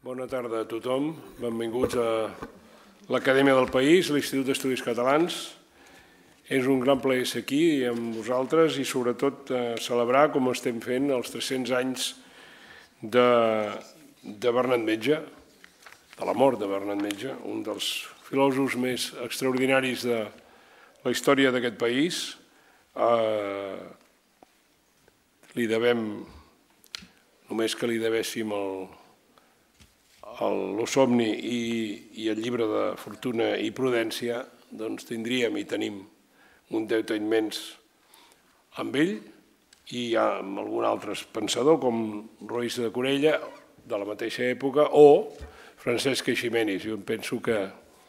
Bona tarda a tothom. Benvinguts a l'Acadèmia del País, l'Institut d'Estudis Catalans. És un gran plaer ser aquí amb vosaltres i sobretot celebrar, com estem fent, els 300 anys de Bernat Metge, de la mort de Bernat Metge, un dels filòsofs més extraordinaris de la història d'aquest país. Li devem, només que li devéssim l'Osomni i el llibre de Fortuna i Prudència, doncs tindríem i tenim un deute immens amb ell i amb algun altre pensador com Roís de Corella, de la mateixa època, o Francesc Eiximenis. Jo penso que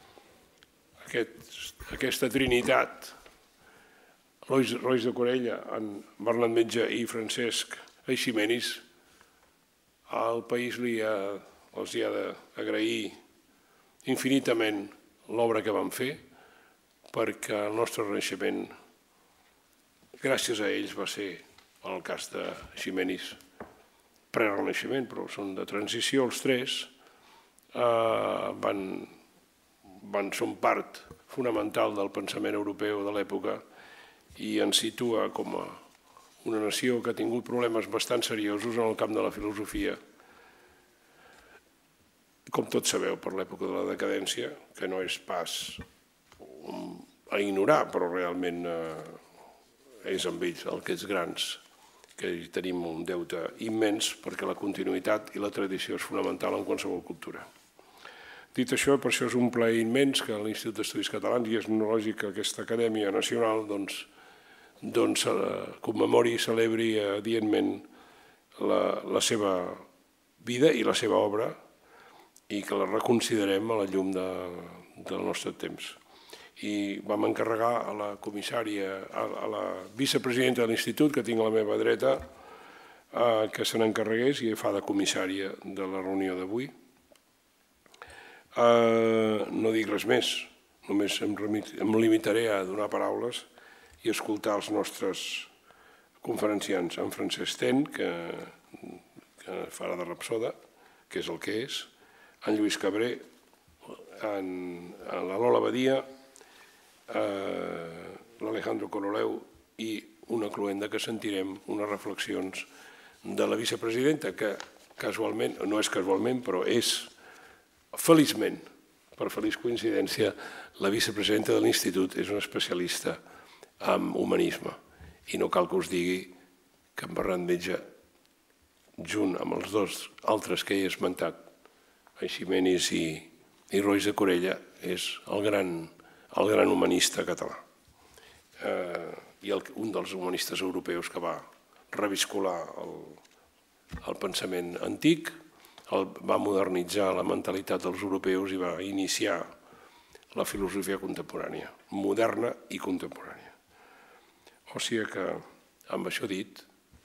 aquesta trinitat, Roís de Corella, Bernat Metge i Francesc Eiximenis, al país els hi ha d'agrair infinitament l'obra que van fer, perquè el nostre renaixement, gràcies a ells, va ser, en el cas de Eiximenis, prerenaixement, però són de transició els tres, són part fonamental del pensament europeu de l'època i ens situa com a una nació que ha tingut problemes bastant seriosos en el camp de la filosofia, com tots sabeu, per l'època de la decadència, que no és pas a ignorar, però realment és amb ells el que és grans, que tenim un deute immens perquè la continuïtat i la tradició és fonamental en qualsevol cultura. Dit això, per això és un plaer immens que l'Institut d'Estudis Catalans, i és lògic que aquesta Acadèmia Nacional commemori i celebri adientment la seva vida i la seva obra i que la reconsiderem a la llum del nostre temps. I vam encarregar a la comissària, a la vicepresidenta de l'Institut, que tinc a la meva dreta, que se n'encarregués i fa de comissària de la reunió d'avui. No dic res més, només em limitaré a donar paraules i escoltar els nostres conferenciants, en Francesc Ten, que farà de rapsoda, que és el que és, en Lluís Cabré, en la Lola Badia, l'Alejandro Coroleu i una cloenda que sentirem unes reflexions de la vicepresidenta, que casualment, no és casualment, però és feliçment, per feliç coincidència, la vicepresidenta de l'Institut és una especialista en humanisme i no cal que us digui que en Bernat Metge, junt amb els dos altres que he esmentat, Eiximenis i Roís de Corella, és el gran humanista català i un dels humanistes europeus que va reviscolar el pensament antic, va modernitzar la mentalitat dels europeus i va iniciar la filosofia contemporània, moderna i contemporània. O sigui que, amb això dit,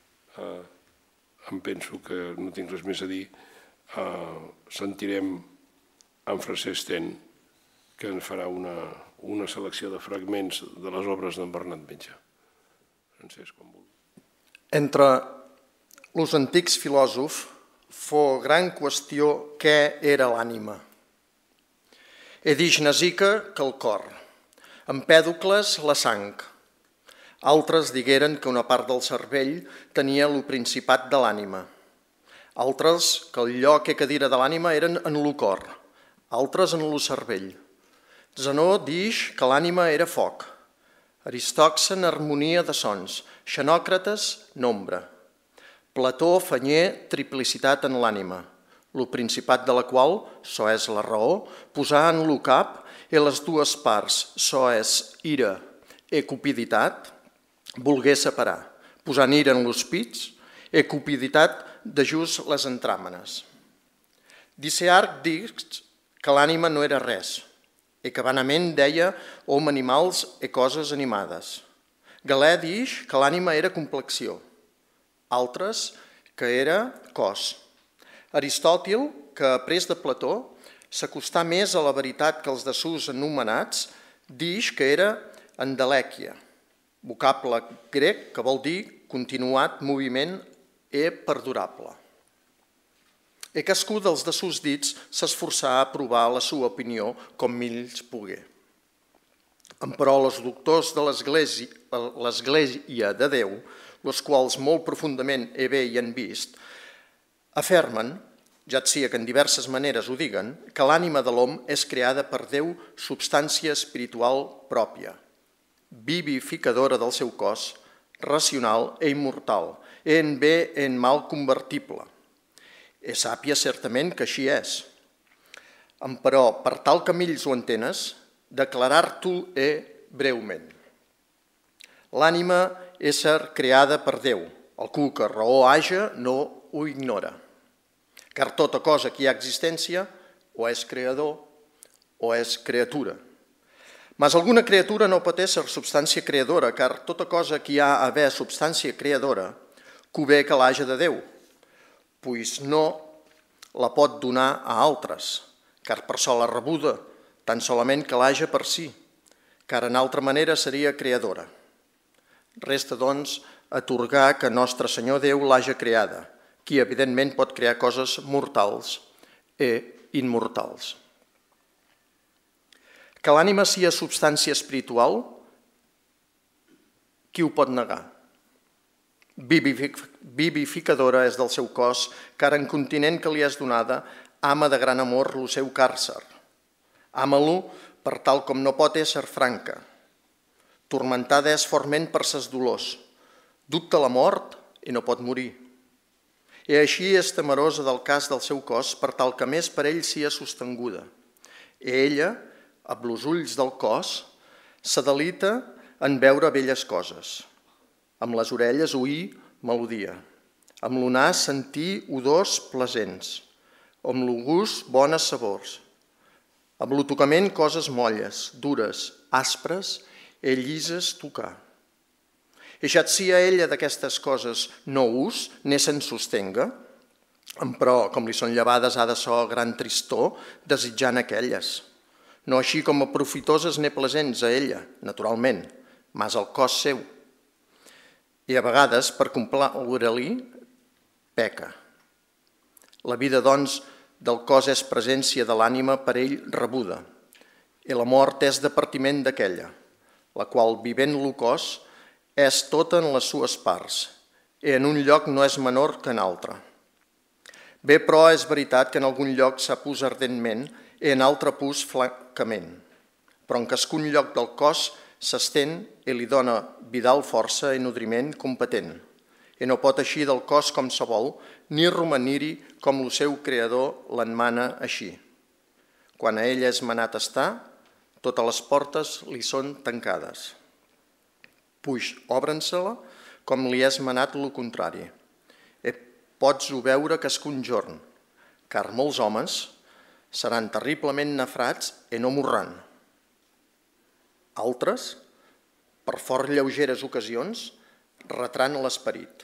em penso que no tinc res més a dir. Sentirem en Francesc Ten, que ens farà una selecció de fragments de les obres d'en Bernat Metge. Francesc, com vulgui. Entre els antics filòsofs fou gran qüestió què era l'ànima. E dix Nasica que el cor, Empèdocles la sang. Altres digueren que una part del cervell tenia el principat de l'ànima. Altres que el lloc i cadira de l'ànima eren en el cor, altres en el cervell. Zenó dix que l'ànima era foc, Aristòxen harmonia de sons, Xenòcrates nombre. Plató fanyer triplicitat en l'ànima, el principat de la qual, so és la raó, posar en el cap i les dues parts, so és ira i cupiditat, volgué separar, posant ira en los pits i cupiditat de just les entràmenes. Dicearc dic que l'ànima no era res, i que vanament deia hom animals i coses animades. Galè dix que l'ànima era complexió, altres que era cos. Aristòtil, que après de Plató, s'acostà més a la veritat que els desús anomenats, dix que era endelèquia, vocable grec que vol dir continuat moviment i perdurable. E cascú dels de sus dits s'esforçà a provar la sua opinió com mills pogué. Però els doctors de l'Església de Déu, els quals molt profundament bé hi han vist, afermen, ja et sia que en diverses maneres ho diguen, que l'ànima de l'home és creada per Déu substància espiritual pròpia, vivificadora del seu cos, racional e immortal, en bé en mal convertible. E sàpia certament que així és. Però, per tal que mills ho entenes, declarar-t'ho breument. L'ànima és ser creada per Déu. Algú que raó haja no ho ignora. Car tota cosa que hi ha existència o és creador o és criatura. Mas alguna criatura no pot ser substància creadora, car tota cosa que hi ha a haver substància creadora, convé que l'haja de Déu, pues no la pot donar a altres, car per sola rebuda, tan solament que l'haja per si, car en altra manera seria creadora. Resta, doncs, atorgar que Nostre Senyor Déu l'haja creada, qui evidentment pot crear coses mortals i immortals. Que l'ànima sia substància espiritual, qui ho pot negar? Vivificadora és del seu cos, car en continent que li és donada, ama de gran amor lo seu càrcer. Ama-lo per tal com no pot ésser franca. Tormentada és forment per ses dolors. Dubta la mort i no pot morir. I així és temerosa del cas del seu cos per tal que més per ell sia sostenguda. I ella, amb els ulls del cos, s'adelita en veure belles coses. Amb les orelles oir melodia, amb el nas sentir odors plesents, amb el gust bones sabors, amb el tocament coses molles, dures, aspres i llises tocar. I ja et sia ella d'aquestes coses no ús, ne se'n sostenga, però com li són llevades ha de so gran tristor desitjant aquelles, no així com a profitoses ne plesents a ella, naturalment, mas al cos seu. I a vegades, per complaure-li, peca. La vida, doncs, del cos és presència de l'ànima per ell rebuda, i la mort és departiment d'aquella, la qual, vivent lo cos, és tota en les sues parts, i en un lloc no és menor que en altre. Bé, però, és veritat que en algun lloc s'ha pus ardentment i en altre pus flacament, però en cascun lloc del cos s'estén i li dona vidal força i nodriment competent, i no pot eixir del cos com se vol, ni romanir-hi com el seu creador l'enmana així. Quan a ell és manat estar, totes les portes li són tancades. Puix, obren-se-la com li és manat el contrari. I pots-ho veure cascun jorn, car molts homes seran terriblement nafrats i no morran. Altres, per fort lleugeres ocasions, retran l'esperit.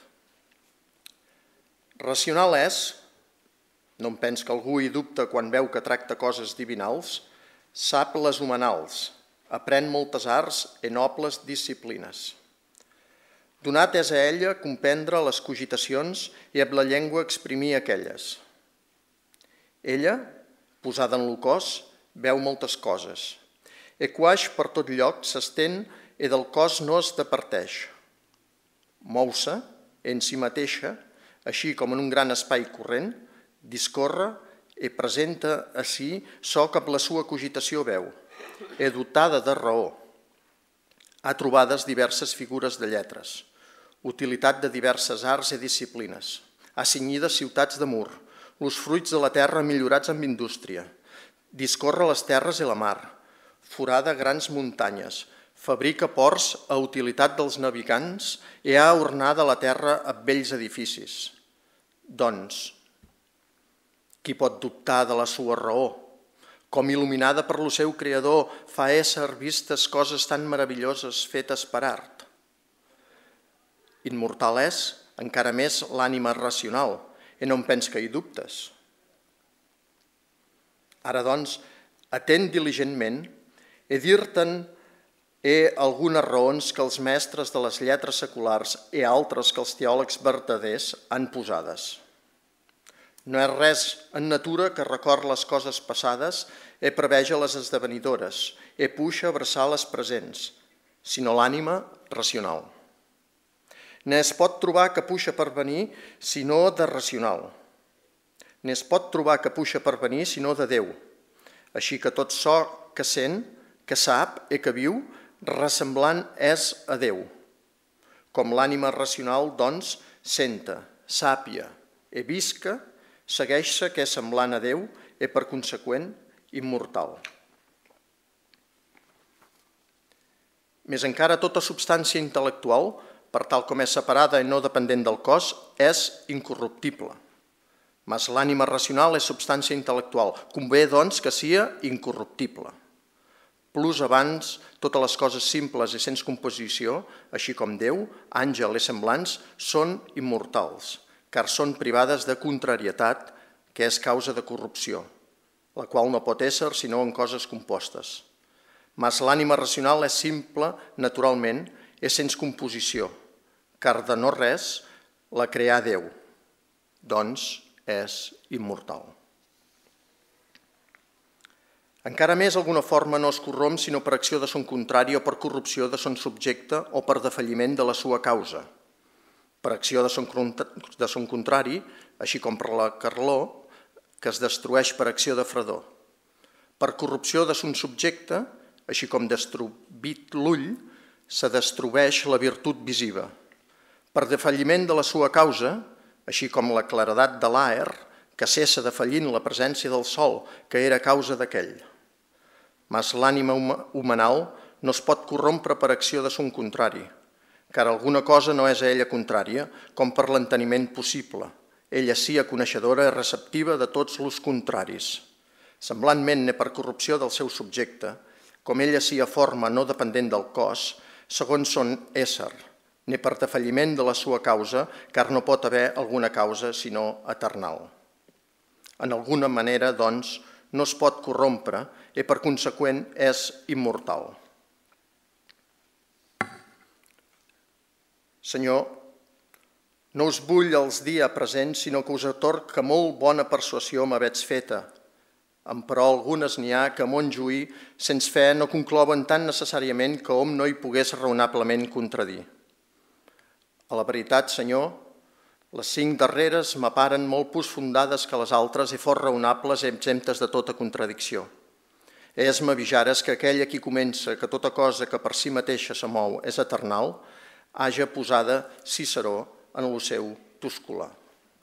Racional és, no em pens que algú hi dubta quan veu que tracta coses divinals, sap les humanals, aprèn moltes arts i nobles disciplines. Donat és a ella comprendre les cogitacions i amb la llengua exprimir aquelles. Ella, posada en lo cos, veu moltes coses, i quaix per tot lloc s'estén i del cos no es departeix. Mou-se en si mateixa, així com en un gran espai corrent, discorre i presenta a si so que amb la sua cogitació veu, i dotada de raó. Ha trobades diverses figures de lletres, utilitat de diverses arts i disciplines, ha cinyides ciutats de mur, els fruits de la terra millorats amb indústria, discorre les terres i la mar, forada grans muntanyes, fabrica ports a utilitat dels navegants i ha ornada la terra amb bells edificis. Doncs, qui pot dubtar de la sua raó? Com il·luminada per lo seu creador fa ésser vistes coses tan meravelloses fetes per art. Immortal és, encara més, l'ànima racional, i no em pens que hi dubtes. Ara, doncs, atén diligentment i dir-te'n algunes raons que els mestres de les lletres seculars i altres que els teòlegs vertaders han posades. No és res en natura que record les coses passades e preveja les esdevenidores, e puxa a abraçar les presents, sinó l'ànima racional. Ne es pot trobar que puxa per venir, sinó de racional. Ne es pot trobar que puxa per venir, sinó de Déu. Així que tot ço que sent, que sap i que viu, ressemblant és a Déu. Com l'ànima racional, doncs, senta, sàpia i visca, segueix-se que és semblant a Déu i, per conseqüent, immortal. Més encara, tota substància intel·lectual, per tal com és separada i no dependent del cos, és incorruptible. Mas l'ànima racional és substància intel·lectual. Convé, doncs, que sia incorruptible. Plus abans, totes les coses simples i sense composició, així com Déu, àngel i semblants, són immortals, car són privades de contrarietat, que és causa de corrupció, la qual no pot ésser sinó en coses compostes. Mas l'ànima racional és simple, naturalment, és sense composició, car de no res la creà Déu, doncs és immortal. Encara més, alguna forma no es corromp sinó per acció de son contrari o per corrupció de son subjecte o per defalliment de la sua causa. Per acció de son contrari, així com per la carló, que es destrueix per acció de fredor. Per corrupció de son subjecte, així com destruït l'ull, se destrueix la virtut visiva. Per defalliment de la sua causa, així com la claredat de l'aer, que cessa defallint la presència del sol, que era causa d'aquell. Mas l'ànima humanal no es pot corrompre per acció de son contrari, car alguna cosa no és a ella contrària, com per l'enteniment possible. Ella sia coneixedora i receptiva de tots els contraris. Semblantment, ne per corrupció del seu subjecte, com ella sia forma no dependent del cos, segons son ésser, ne per defalliment de la sua causa, car no pot haver alguna causa sinó eternal. En alguna manera, doncs, no es pot corrompre i, per conseqüent, és immortal. Senyor, no us vull els dia presents, sinó que us atorg que molt bona persuasió m'avets feta. Però algunes n'hi ha que, a mon juí, sens fe, no conclouen tan necessàriament que hom no hi pogués raonablement contradir. A la veritat, Senyor, les 5 darreres m'aparen molt pus fundades que les altres i fort raonables i exemptes de tota contradicció. És m'avijares que aquell a qui comença que tota cosa que per si mateixa se mou és eternal, haja posada Ciceró en el seu Tusculà.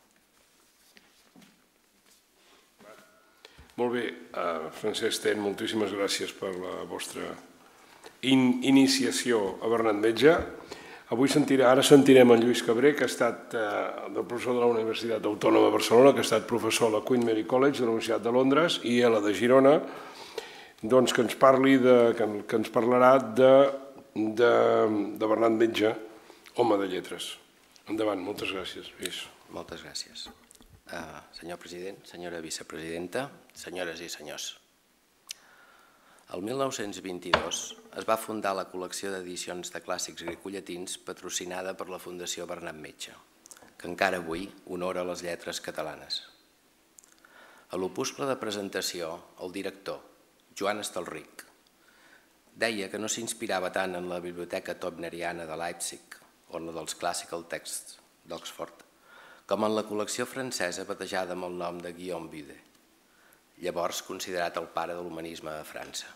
Molt bé, Francesc Ten, moltíssimes gràcies per la vostra iniciació a Bernat Metge. Ara sentirem en Lluís Cabré, que ha estat el professor de la Universitat Autònoma de Barcelona, que ha estat professor a la Queen Mary College de la Universitat de Londres i a la de Girona, doncs que ens parlarà de Bernat Metge, home de lletres. Endavant, moltes gràcies, Lluís. Moltes gràcies. Senyor president, senyora vicepresidenta, senyores i senyors. El 1922 es va fundar la col·lecció d'edicions de clàssics grecollatins patrocinada per la Fundació Bernat Metge, que encara avui honora les lletres catalanes. A l'opuscle de presentació, el director, Joan Estalric, deia que no s'inspirava tant en la biblioteca tobneriana de Leipzig o en la dels Classical Texts d'Oxford, com en la col·lecció francesa batejada amb el nom de Guillaume Bude, llavors considerat el pare de l'humanisme a França.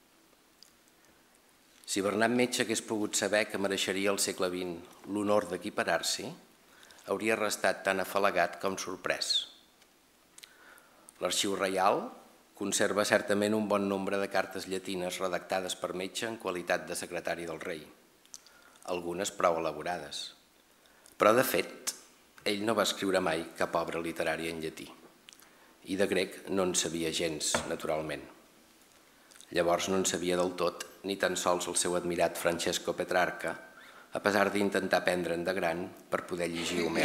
Si Bernat Metge hagués pogut saber que mereixeria al segle XX l'honor d'equiparar-s'hi, hauria restat tan afalagat com sorprès. L'Arxiu Reial conserva certament un bon nombre de cartes llatines redactades per Metge en qualitat de secretari del rei, algunes prou elaborades. Però, de fet, ell no va escriure mai cap obra literària en llatí, i de grec no en sabia gens, naturalment. Llavors no en sabia del tot ni tan sols el seu admirat Francesco Petrarca, a pesar d'intentar aprendre'n de gran per poder llegir Homer.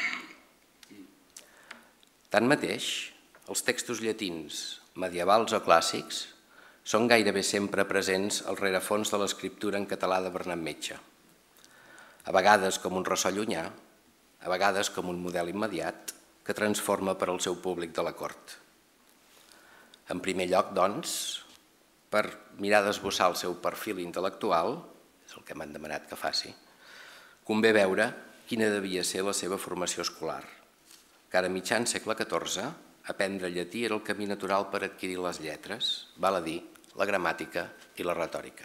Tanmateix, els textos llatins, medievals o clàssics, són gairebé sempre presents al rerefons de l'escriptura en català de Bernat Metge, a vegades com un ressò llunyà, a vegades com un model immediat, que transforma per al seu públic de la cort. En primer lloc, doncs, per mirar d'esbossar el seu perfil intel·lectual, és el que m'han demanat que faci, convé veure quina devia ser la seva formació escolar. Car a mitjan segle XIV, aprendre llatí era el camí natural per adquirir les lletres, val a dir, la gramàtica i la retòrica.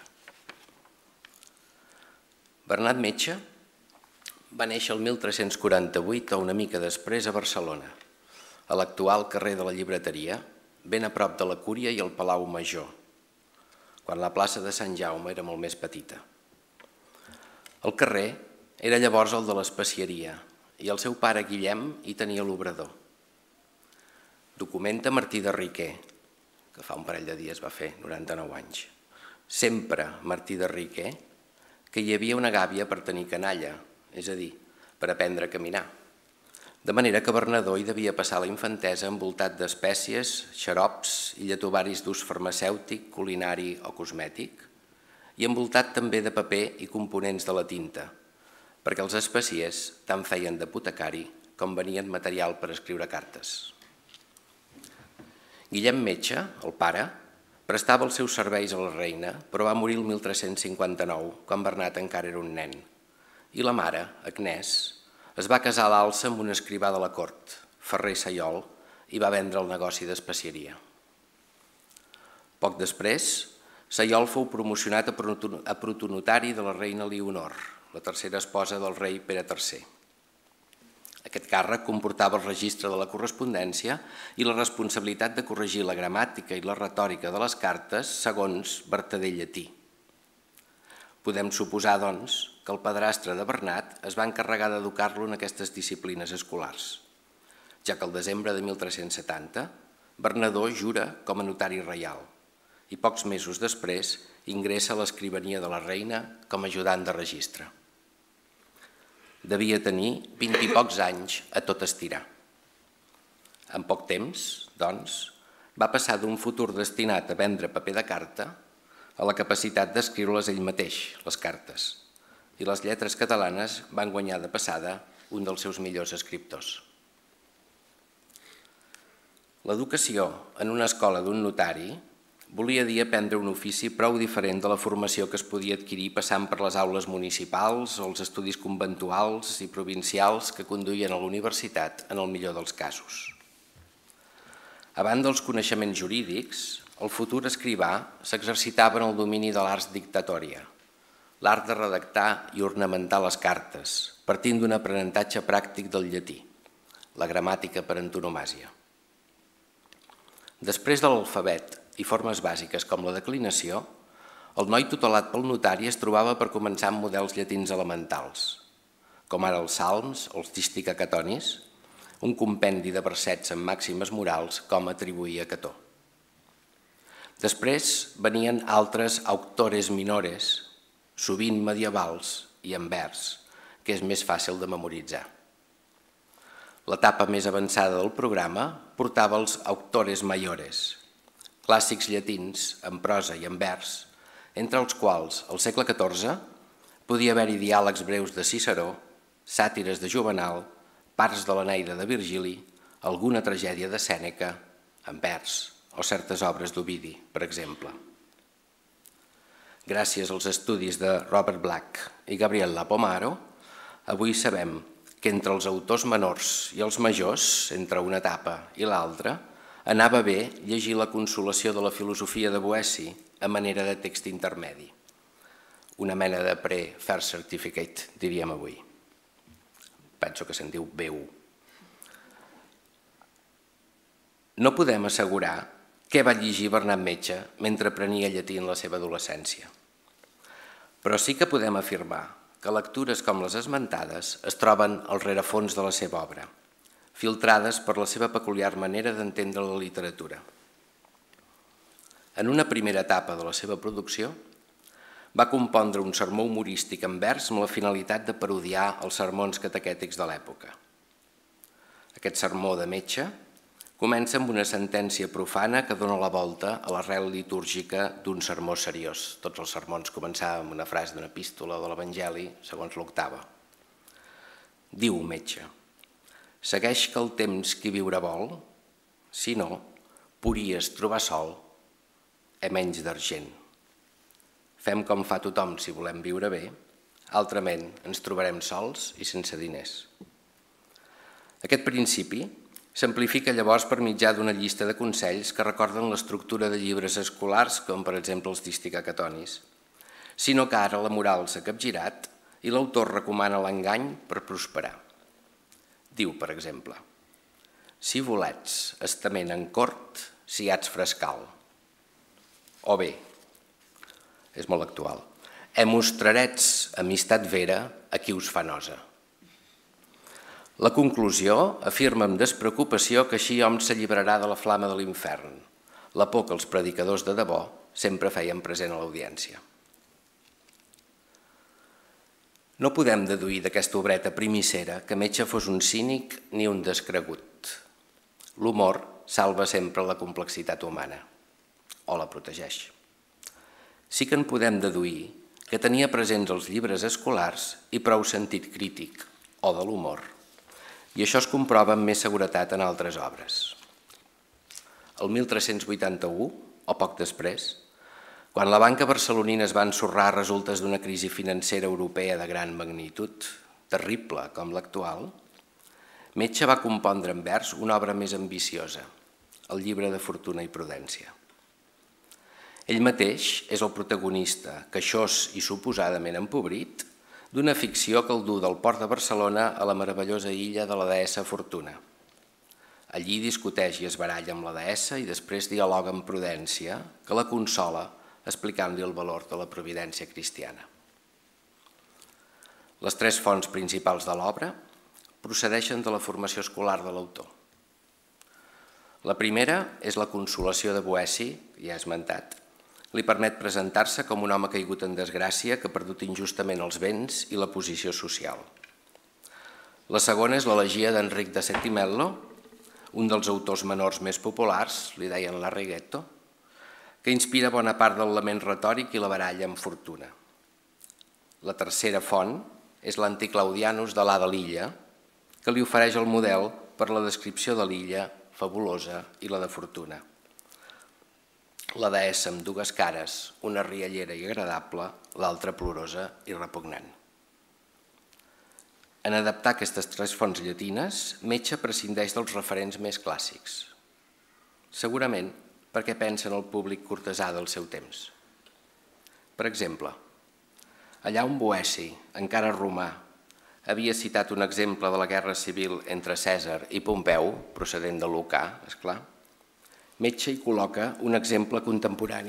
Bernat Metge va néixer el 1348 o una mica després a Barcelona, a l'actual carrer de la Llibreteria, ben a prop de la Cúria i el Palau Major, quan la plaça de Sant Jaume era molt més petita. El carrer era llavors el de l'especieria i el seu pare Guillem hi tenia l'obrador. Documenta Martí de Riquer, que fa un parell de dies va fer 99 anys. Sempre Martí de Riquer, que hi havia una gàbia per tenir canalla, és a dir, per aprendre a caminar. De manera que Bernadó hi devia passar la infantesa envoltat d'espècies, xarops i lletobaris d'ús farmacèutic, culinari o cosmètic, i envoltat també de paper i components de la tinta, perquè els especiers tant feien d'apotecari com venien material per escriure cartes. Guillem Metge, el pare, prestava els seus serveis a la reina, però va morir el 1359, quan Bernat encara era un nen. I la mare, Agnès, es va casar a l'alça amb un escrivà de la cort, Ferrer Sayol, i va vendre el negoci d'especieria. Poc després, Sayol fou promocionat a protonotari de la reina Leonor, la tercera esposa del rei Pere III. Aquest càrrec comportava el registre de la correspondència i la responsabilitat de corregir la gramàtica i la retòrica de les cartes segons vertader llatí. Podem suposar, doncs, que el padrastre de Bernat es va encarregar d'educar-lo en aquestes disciplines escolars, ja que el desembre de 1370 Bernadó jura com a notari reial i pocs mesos després ingressa a l'escrivania de la reina com a ajudant de registre. Devia tenir 20 i pocs anys a tot estirar. En poc temps, doncs, va passar d'un futur destinat a vendre paper de carta a la capacitat d'escriure-les ell mateix, les cartes, i les lletres catalanes van guanyar de passada un dels seus millors escriptors. L'educació en una escola d'un notari volia dir aprendre un ofici prou diferent de la formació que es podia adquirir passant per les aules municipals o els estudis conventuals i provincials que conduïen a la universitat en el millor dels casos. A banda dels coneixements jurídics, el futur escrivà s'exercitava en el domini de l'ars dictatòria, l'art de redactar i ornamentar les cartes, partint d'un aprenentatge pràctic del llatí, la gramàtica per antonomàsia. Després de l'alfabet i formes bàsiques com la declinació, el noi tutelat pel notari es trobava per començar amb models llatins elementals, com ara els salms o els disticacatonis, un compendi de versets amb màximes morals com atribuïa Cató. Després venien altres auctores minores, sovint medievals i en vers, que és més fàcil de memoritzar. L'etapa més avançada del programa portava els auctores mayores, clàssics llatins en prosa i en vers, entre els quals, al segle XIV, podia haver-hi diàlegs breus de Ciceró, sàtires de Juvenal, parts de l'Eneida de Virgili, alguna tragèdia de Sèneca, en vers, o certes obres d'Ovidi, per exemple. Gràcies als estudis de Robert Black i Gabriel Lapomaro, avui sabem que entre els autors menors i els majors, entre una etapa i l'altra, anava bé llegir la consolació de la filosofia de Boeci a manera de text intermedi. Una mena de pre-first certificate, diríem avui. Penso que se'n diu B1. No podem assegurar què va llegir Bernat Metge mentre aprenia llatí en la seva adolescència. Però sí que podem afirmar que lectures com les esmentades es troben al rerefons de la seva obra, filtrades per la seva peculiar manera d'entendre la literatura. En una primera etapa de la seva producció, va compondre un sermó humorístic en vers amb la finalitat de parodiar els sermons catequètics de l'època. Aquest sermó de Metge comença amb una sentència profana que dona la volta a l'arrel litúrgica d'un sermó seriós. Tots els sermons començaven amb una frase d'una epístola o de l'Evangeli, segons l'octava. Diu Metge: Segueix que el temps qui viure vol, si no, podries trobar sol a menys d'argent. Fem com fa tothom si volem viure bé, altrament ens trobarem sols i sense diners. Aquest principi s'amplifica llavors per mitjà d'una llista de consells que recorden l'estructura de llibres escolars, com per exemple els d'Isticacatonis, sinó que ara la moral s'ha capgirat i l'autor recomana l'engany per prosperar. Diu, per exemple, si volets estament en cort, si ets frescal. O bé, és molt actual, mostrarets amistat vera a qui us fa nosa. La conclusió afirma amb despreocupació que així hom s'alliberarà de la flama de l'infern, la por que els predicadors de debò sempre feien present a l'audiència. No podem deduir d'aquesta obreta primissera que Metge fos un cínic ni un descregut. L'humor salva sempre la complexitat humana, o la protegeix. Sí que en podem deduir que tenia presents els llibres escolars i prou sentit crític, o de l'humor, i això es comprova amb més seguretat en altres obres. El 1381, o poc després, quan la banca barcelonina es va ensorrar a resultes d'una crisi financera europea de gran magnitud, terrible com l'actual, Metge va compondre en vers una obra més ambiciosa, el llibre de Fortuna i Prudència. Ell mateix és el protagonista, queixós i suposadament empobrit, d'una ficció que el du del port de Barcelona a la meravellosa illa de la deessa Fortuna. Allí discuteix i es baralla amb la deessa i després dialoga amb Prudència, que la consola explicant-li el valor de la providència cristiana. Les tres fonts principals de l'obra procedeixen de la formació escolar de l'autor. La primera és la consolació de Boeci, ja esmentat. Li permet presentar-se com un home caigut en desgràcia que ha perdut injustament els béns i la posició social. La segona és l'elegia d'Enric de Settimello, un dels autors menors més populars, li deien l'Arrighetto, que inspira bona part del lament retòric i la baralla amb Fortuna. La tercera font és l'Anticlaudianus de l'Hada l'Illa, que li ofereix el model per la descripció de l'illa fabulosa i la de Fortuna. La deessa amb dues cares, una riallera i agradable, l'altra plorosa i repugnant. En adaptar aquestes tres fonts llatines, Metge prescindeix dels referents més clàssics. Segurament perquè pensa en el públic cortesà del seu temps. Per exemple, allà on Boeci, encara romà, havia citat un exemple de la guerra civil entre Cèsar i Pompeu, procedent de Lucà, esclar, Metge hi col·loca un exemple contemporani.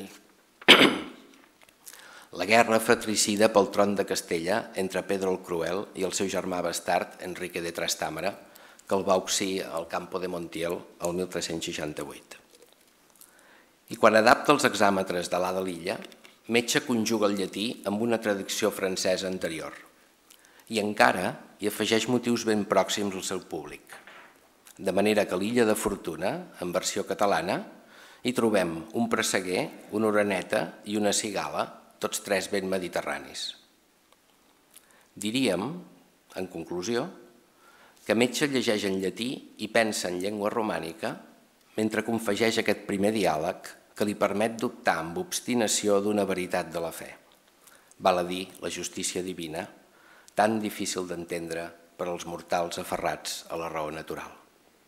La guerra fratricida pel tron de Castella entre Pedro el Cruel i el seu germà bastard, Enrique de Trastámara, que el va auxir al Campo de Montiel el 1368. I quan adapta els hexàmetres de l'Hada l'Illa, Metge conjuga el llatí amb una traducció francesa anterior i encara hi afegeix motius ben pròxims al seu públic. De manera que a l'Illa de Fortuna, en versió catalana, hi trobem un presseguer, una oreneta i una cigala, tots tres ben mediterranis. Diríem, en conclusió, que Metge llegeix en llatí i pensa en llengua romànica mentre confegeix aquest primer diàleg que li permet dubtar amb obstinació d'una veritat de la fe. Val a dir, la justícia divina, tan difícil d'entendre per als mortals aferrats a la raó natural.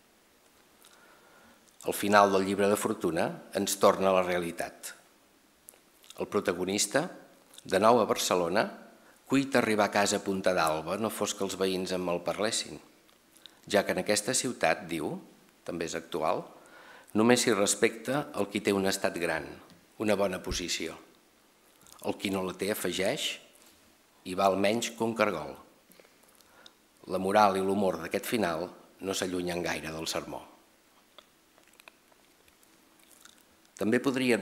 Al final del llibre de Fortuna ens torna a la realitat. El protagonista, de nou a Barcelona, cuita arribar a casa a punta d'alba, no fos que els veïns en malparlessin, ja que en aquesta ciutat, diu, també és actual, només s'hi respecta el qui té un estat gran, una bona posició. El qui no la té afegeix i val menys que un cargol. La moral i l'humor d'aquest final no s'allunyen gaire del sermó. També podrien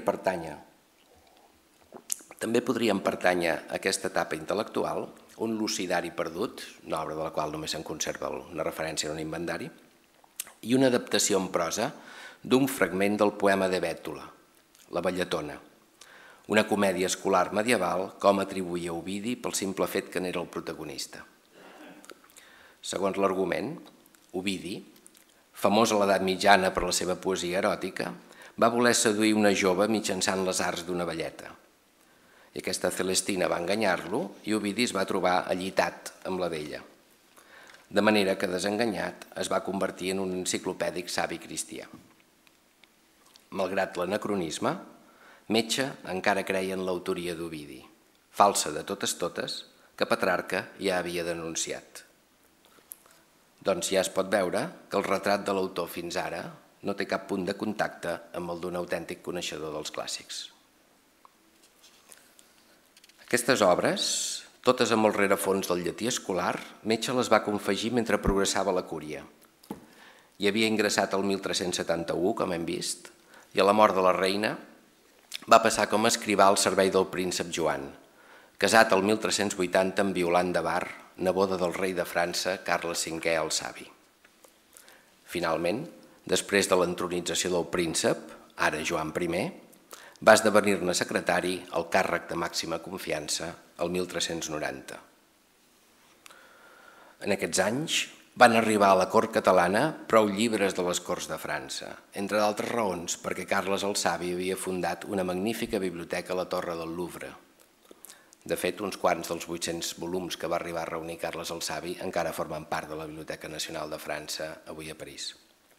pertànyer a aquesta etapa intel·lectual un Lucidari perdut, una obra de la qual només se'n conserva una referència en un inventari, i una adaptació en prosa d'un fragment del poema de Bètula, La Belletona, una comèdia escolar medieval com atribuïa Ovidi pel simple fet que n'era el protagonista. Segons l'argument, Ovidi, famós a l'edat mitjana per la seva poesia eròtica, va voler seduir una jove mitjançant les arts d'una velleta. I aquesta Celestina va enganyar-lo i Ovidi es va trobar allitat amb la vella. De manera que, desenganyat, es va convertir en un enciclopèdic savi cristià. Malgrat l'anacronisme, Metge encara creia en l'autoria d'Ovidi, falsa de totes, que Petrarca ja havia denunciat. Doncs ja es pot veure que el retrat de l'autor fins ara no té cap punt de contacte amb el d'un autèntic coneixedor dels clàssics. Aquestes obres, totes amb el rerefons del llatí escolar, Metge les va confegir mentre progressava la cúria. Hi havia ingressat el 1371, com hem vist, i a la mort de la reina va passar com a escrivà al servei del príncep Joan, casat el 1380 amb Violant de Bar, neboda del rei de França, Carles V el Savi. Finalment, després de l'entronització del príncep, ara Joan I, va esdevenir-ne secretari al càrrec de màxima confiança el 1390. En aquests anys van arribar a la cort catalana prou llibres de les corts de França, entre d'altres raons perquè Carles el Savi havia fundat una magnífica biblioteca a la Torre del Louvre. De fet, uns quants dels 800 volums que va arribar a reunir Carles el Savi encara formen part de la Biblioteca Nacional de França, avui a París.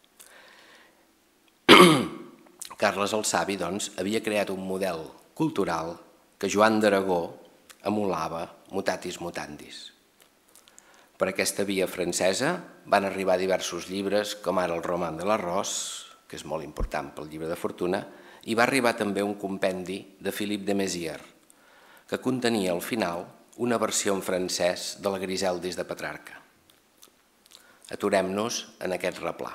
Carles el Savi, doncs, havia creat un model cultural que Joan d'Aragó emulava mutatis mutandis. Per aquesta via francesa van arribar diversos llibres, com ara el Roman de l'Arròs, que és molt important pel llibre de fortuna, i va arribar també un compendi de Philippe de Mézières, que contenia al final una versió en francès de la Griseldis de Petrarca. Aturem-nos en aquest replà.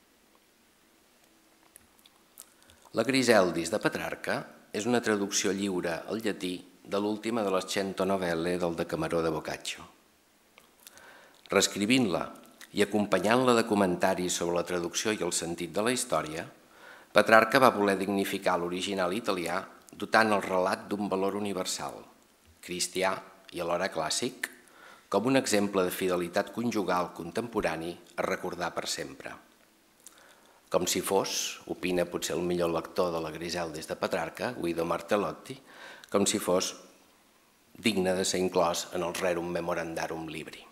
La Griseldis de Petrarca és una traducció lliure al llatí de l'última de les 100 novelle del Decameró de Boccaccio. Reescrivint-la i acompanyant-la de comentaris sobre la traducció i el sentit de la història, Petrarca va voler dignificar l'original italià dotant el relat d'un valor universal, cristià i alhora clàssic, com un exemple de fidelitat conjugal contemporani a recordar per sempre. Com si fos, opina potser el millor lector de la Griseldis de Petrarca, Guido Martellotti, com si fos digne de ser inclòs en el Rerum Memorandarum Libri.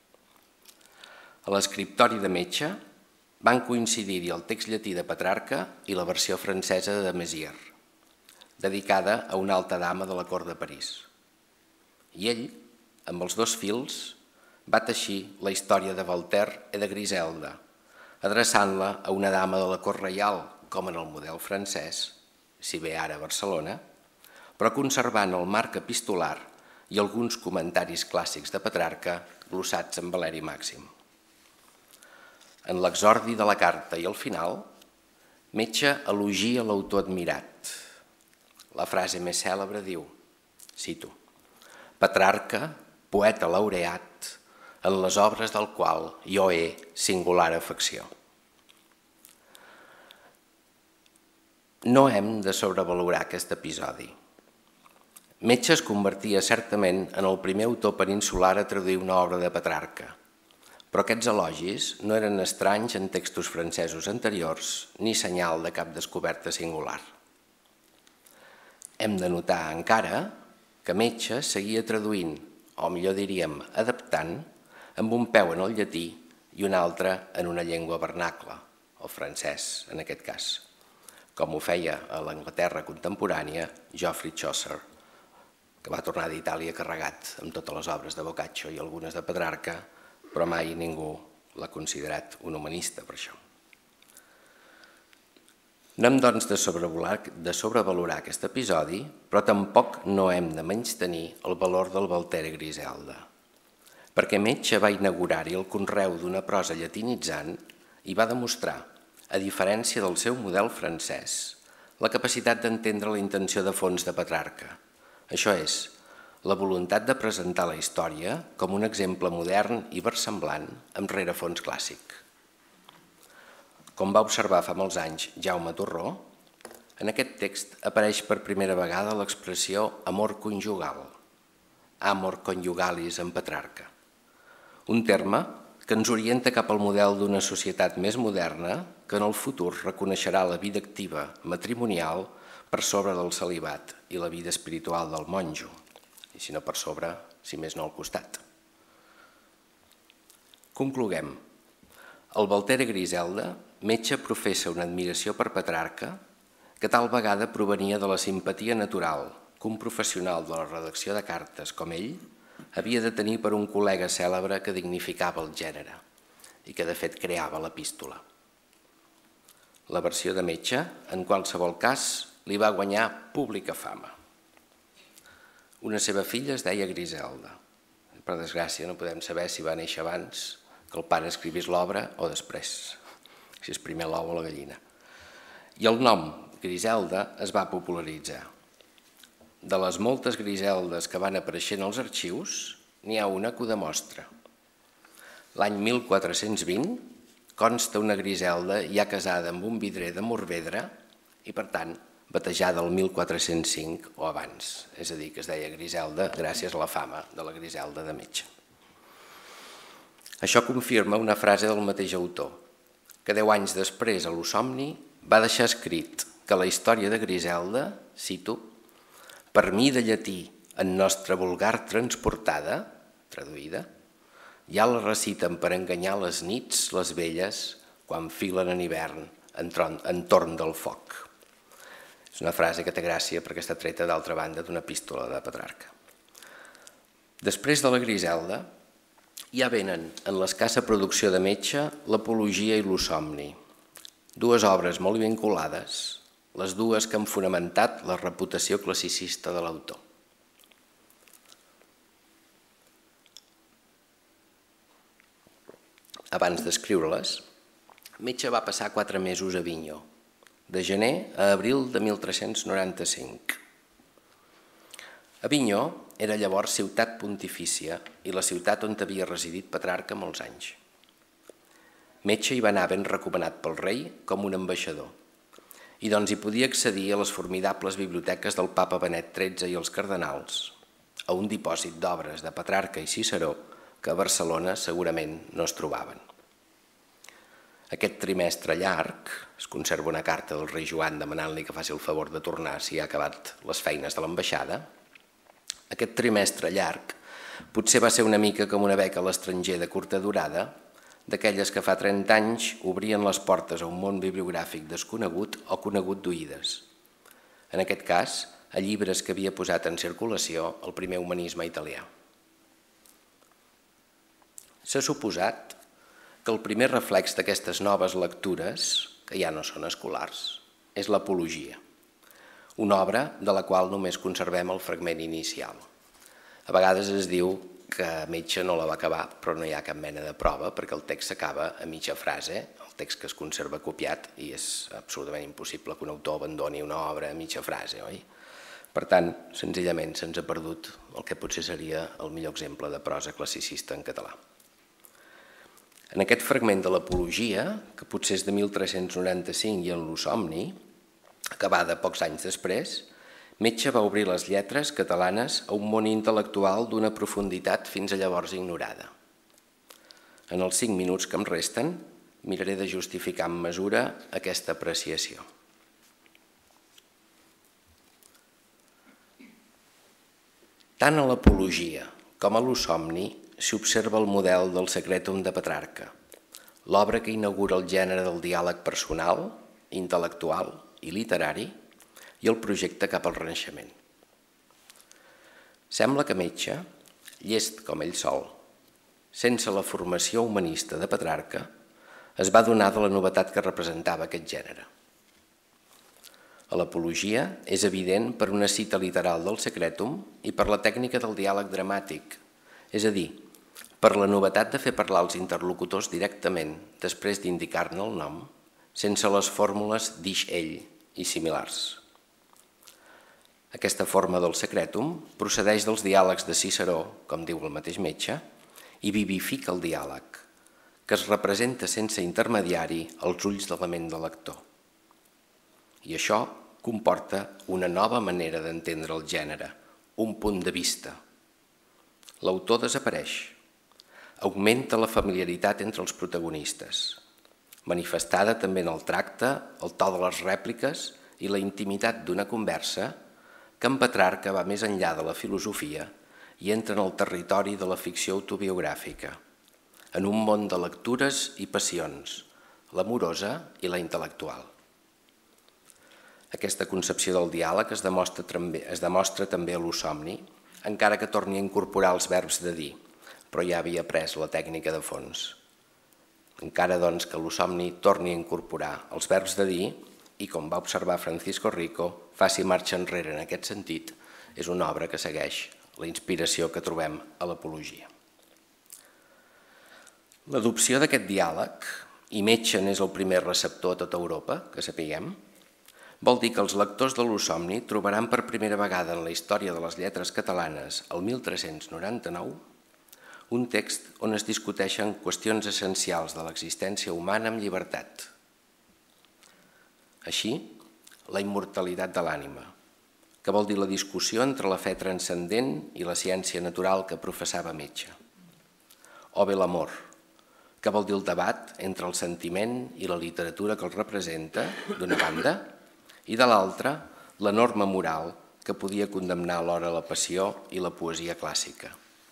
A l'escriptori de Metge van coincidir-hi el text llatí de Petrarca i la versió francesa de Mézières, dedicada a una alta dama de la cort de París. I ell, amb els dos fils, va teixir la història de Voltaire i de Griselda, adreçant-la a una dama de la cort reial, com en el model francès, si bé ara a Barcelona, però conservant el marc epistolar i alguns comentaris clàssics de Petrarca glossats en Valeri Màxim. En l'exordi de la carta i al final, Metge elogia l'autor admirat. La frase més cèlebre diu, cito, Petrarca, poeta laureat, en les obres del qual jo he singular afecció. No hem de sobrevalorar aquest episodi. Metge es convertia certament en el primer autor peninsular a traduir una obra de Petrarca, però aquests elogis no eren estranys en textos francesos anteriors ni senyal de cap descoberta singular. Hem de notar encara que Metge seguia traduint, o millor diríem adaptant, amb un peu en el llatí i un altre en una llengua vernacla, el francès en aquest cas, com ho feia a l'Anglaterra contemporània Geoffrey Chaucer, que va tornar d'Itàlia carregat amb totes les obres de Boccaccio i algunes de Petrarca, però mai ningú l'ha considerat un humanista per això. No hem, doncs, de sobrevalorar aquest episodi, però tampoc no hem de menystenir el valor del Voltaire i Griselda, perquè Metge va inaugurar-hi el conreu d'una prosa llatinitzant i va demostrar, a diferència del seu model francès, la capacitat d'entendre la intenció de fons de Petrarca. Això és, la voluntat de presentar la història com un exemple modern i versemblant amb rerefons clàssic. Com va observar fa molts anys Jaume Torró, en aquest text apareix per primera vegada l'expressió amor conjugal, amor conjugalis en Petrarca, un terme que ens orienta cap al model d'una societat més moderna que en el futur reconeixerà la vida activa matrimonial per sobre del celibat i la vida espiritual del monjo, i si no per sobre, si més no al costat. Concloguem. El Valtera Griselda, metge, professa una admiració per Petrarca que tal vegada provenia de la simpatia natural que un professional de la redacció de cartes com ell havia de tenir per un col·lega cèlebre que dignificava el gènere i que de fet creava l'epístola. La versió de metge, en qualsevol cas, li va guanyar pública fama. Una seva filla es deia Griselda. Per desgràcia no podem saber si va néixer abans que el pare escrivís l'obra o després, si és primer l'ou o la gallina. I el nom Griselda es va popularitzar. De les moltes Griseldes que van apareixent als arxius, n'hi ha una que ho demostra. L'any 1420 consta una Griselda ja casada amb un vidrer de Morvedre i, per tant, batejada el 1405 o abans. És a dir, que es deia Griselda gràcies a la fama de la Griselda de metge. Això confirma una frase del mateix autor, que 10 anys després, a l'Osomni, va deixar escrit que la història de Griselda, cito, per mi de llatí en nostra vulgar transportada, traduïda, ja la reciten per enganyar les nits, les velles, quan filen en hivern entorn del foc. És una frase que té gràcia perquè està treta d'altra banda d'una epístola de Petrarca. Després de la Griselda, ja venen en l'escassa producció de metge l'Apologia i l'Osomni, dues obres molt vinculades, les dues que han fonamentat la reputació classicista de l'autor. Abans d'escriure-les, Metge va passar 4 mesos a Avinyó, de gener a abril de 1395. Avinyó era llavors ciutat pontifícia i la ciutat on havia residit Petrarca molts anys. Metge hi va anar ben recomanat pel rei com un ambaixador, i doncs hi podia accedir a les formidables biblioteques del papa Benet XIII i els cardenals, a un dipòsit d'obres de Petrarca i Ciceró que a Barcelona segurament no es trobaven. Aquest trimestre llarg, es conserva una carta del rei Joan demanant-li que faci el favor de tornar si ha acabat les feines de l'ambaixada, aquest trimestre llarg potser va ser una mica com una beca a l'estranger de curta durada, d'aquelles que fa 30 anys obrien les portes a un món bibliogràfic desconegut o conegut d'oïdes. En aquest cas, a llibres que havia posat en circulació el primer humanisme italià. S'ha suposat que el primer reflex d'aquestes noves lectures, que ja no són escolars, és l'Apologia, una obra de la qual només conservem el fragment inicial. A vegades es diu que Metge no la va acabar, però no hi ha cap mena de prova perquè el text s'acaba a mitja frase, el text que es conserva copiat, i és absolutament impossible que un autor abandoni una obra a mitja frase, oi? Per tant, senzillament se'ns ha perdut el que potser seria el millor exemple de prosa classicista en català. En aquest fragment de l'Apologia, que potser és de 1395 i en l'Osomni, acabada pocs anys després, Metge va obrir les lletres catalanes a un món intel·lectual d'una profunditat fins a llavors ignorada. En els 5 minuts que em resten, miraré de justificar amb mesura aquesta apreciació. Tant a l'Apologia com a l'Osomni s'hi observa el model del Secretum de Petrarca, l'obra que inaugura el gènere del diàleg personal, intel·lectual i literari, i el projecte cap al Renaixement. Sembla que Metge, llest com ell sol, sense la formació humanista de Petrarca, es va adonar de la novetat que representava aquest gènere. A l'Apologia és evident per una cita literal del Secretum i per la tècnica del diàleg dramàtic, és a dir, per la novetat de fer parlar els interlocutors directament després d'indicar-ne el nom, sense les fórmules dix ell i similars. Aquesta forma del Secretum procedeix dels diàlegs de Ciceró, com diu el mateix Metge, i vivifica el diàleg, que es representa sense intermediari als ulls de la ment del lector. I això comporta una nova manera d'entendre el gènere, un punt de vista. L'autor desapareix. augmenta la familiaritat entre els protagonistes, manifestada també en el tracte, el to de les rèpliques i la intimitat d'una conversa que en Petrarca va més enllà de la filosofia i entra en el territori de la ficció autobiogràfica, en un món de lectures i passions, l'amorosa i la intel·lectual. Aquesta concepció del diàleg es demostra també a l'Osomni, encara que torni a incorporar els verbs de dir, però ja havia après la tècnica de fons. Encara doncs que l'Osomni torni a incorporar els verbs de dir i, com va observar Francisco Rico, faci marxa enrere en aquest sentit, és una obra que segueix la inspiració que trobem a l'apologia. L'adopció d'aquest diàleg, i Metgen és el primer receptor a tota Europa, que sapiguem, vol dir que els lectors de l'Osomni trobaran per primera vegada en la història de les lletres catalanes, el 1399, un text on es discuteixen qüestions essencials de l'existència humana amb llibertat. Així, la immortalitat de l'ànima, que vol dir la discussió entre la fe transcendent i la ciència natural que professava Metge. O bé l'amor, que vol dir el debat entre el sentiment i la literatura que el representa, d'una banda, i de l'altra, la norma moral que podia condemnar alhora la passió i la poesia clàssica.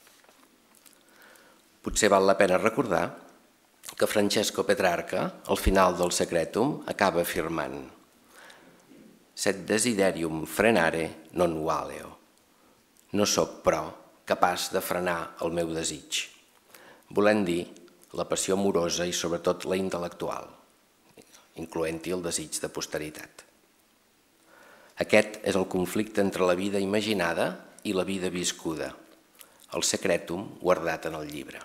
Potser val la pena recordar que Francesco Petrarca, al final del Secretum, acaba afirmant «Sed desiderium frenare non valeo». No soc, però, capaç de frenar el meu desig, volent dir la passió amorosa i sobretot la intel·lectual, incloent-hi el desig de posteritat. Aquest és el conflicte entre la vida imaginada i la vida viscuda, el secretum guardat en el llibre.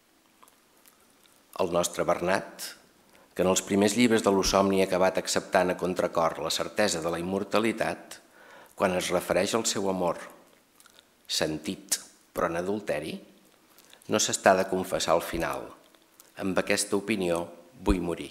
El nostre Bernat, que en els primers llibres de l'Osomni ha acabat acceptant a contracor la certesa de la immortalitat, quan es refereix al seu amor, sentit però en adulteri, no s'està de confessar al final. Amb aquesta opinió vull morir.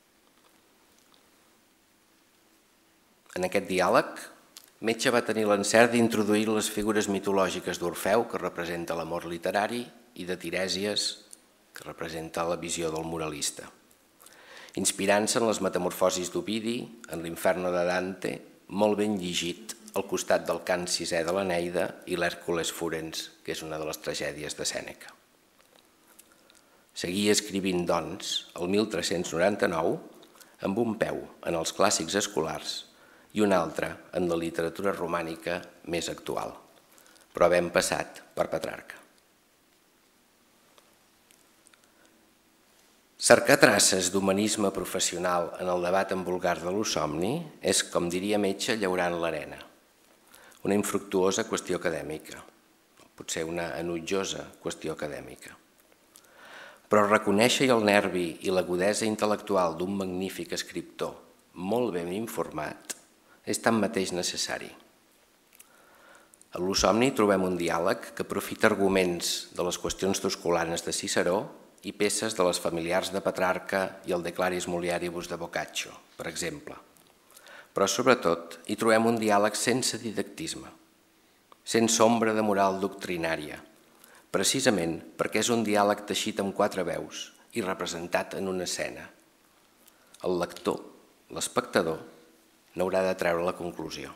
En aquest diàleg, Metge va tenir l'encert d'introduir les figures mitològiques d'Orfeu, que representa l'amor literari, i de Tirèsies, que representa la visió del moralista. Inspirant-se en les metamorfosis d'Ovidi, en l'Inferno de Dante, molt ben llegit al costat del cant sisè de l'Eneida i l'Hèrcules Furens, que és una de les tragèdies de Sèneca. Seguia escrivint, doncs, el 1399, amb un peu en els clàssics escolars i un altre en la literatura romànica més actual, però havent passat per Petrarca. Cercar traces d'humanisme professional en el debat en vulgar de l'Osomni és, com diria Metge, llaurar en l'arena, una infructuosa qüestió acadèmica, potser una enutjosa qüestió acadèmica. Però reconèixer el nervi i l'agudesa intel·lectual d'un magnífic escriptor molt ben informat és tanmateix necessari. A l'Osomni trobem un diàleg que aprofita arguments de les qüestions tusculanes de Ciceró i peces de les familiars de Petrarca i el De Claris Muliaribus de Boccaccio, per exemple. Però sobretot hi trobem un diàleg sense didactisme, sense ombra de moral doctrinària, precisament perquè és un diàleg teixit amb 4 veus i representat en una escena. El lector, l'espectador, n'haurà de treure la conclusió.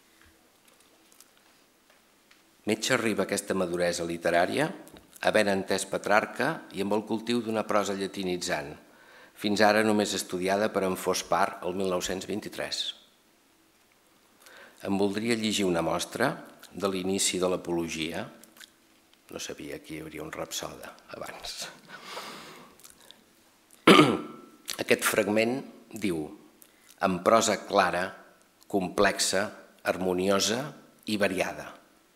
Metge arriba a aquesta maduresa literària havent entès Petrarca i amb el cultiu d'una prosa llatinitzant, fins ara només estudiada per en Fospar el 1923. Em voldria llegir una mostra de l'inici de l'apologia. No sabia que hi hauria un rapsoda abans. Aquest fragment diu: en prosa clara, complexa, harmoniosa i variada.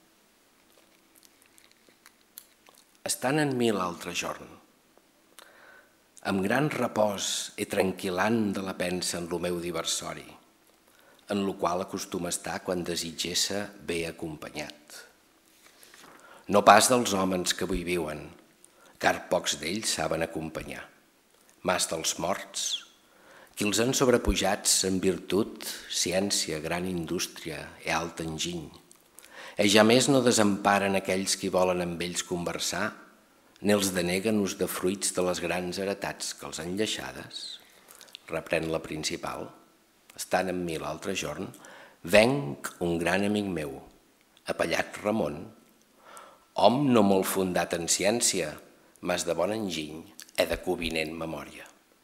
Estant en mi l'altre jorn, amb gran repòs i tranquil·lant de la pensa en lo meu diversori, en lo qual acostuma estar quan desitgessa bé acompanyat. No pas dels hòmens que avui viuen, car pocs d'ells saben acompanyar, mas dels morts, qui els han sobrepujats en virtut, ciència, gran indústria i alt enginy. Ja més no desemparen aquells qui volen amb ells conversar, n'els deneguen ús de fruits de les grans heretats que els enllaixades, reprèn la principal, estant amb mi l'altre jorn, venc un gran amic meu, apellat Ramon, hom no molt fundat en ciència, mas de bon enginy, de covinent memòria.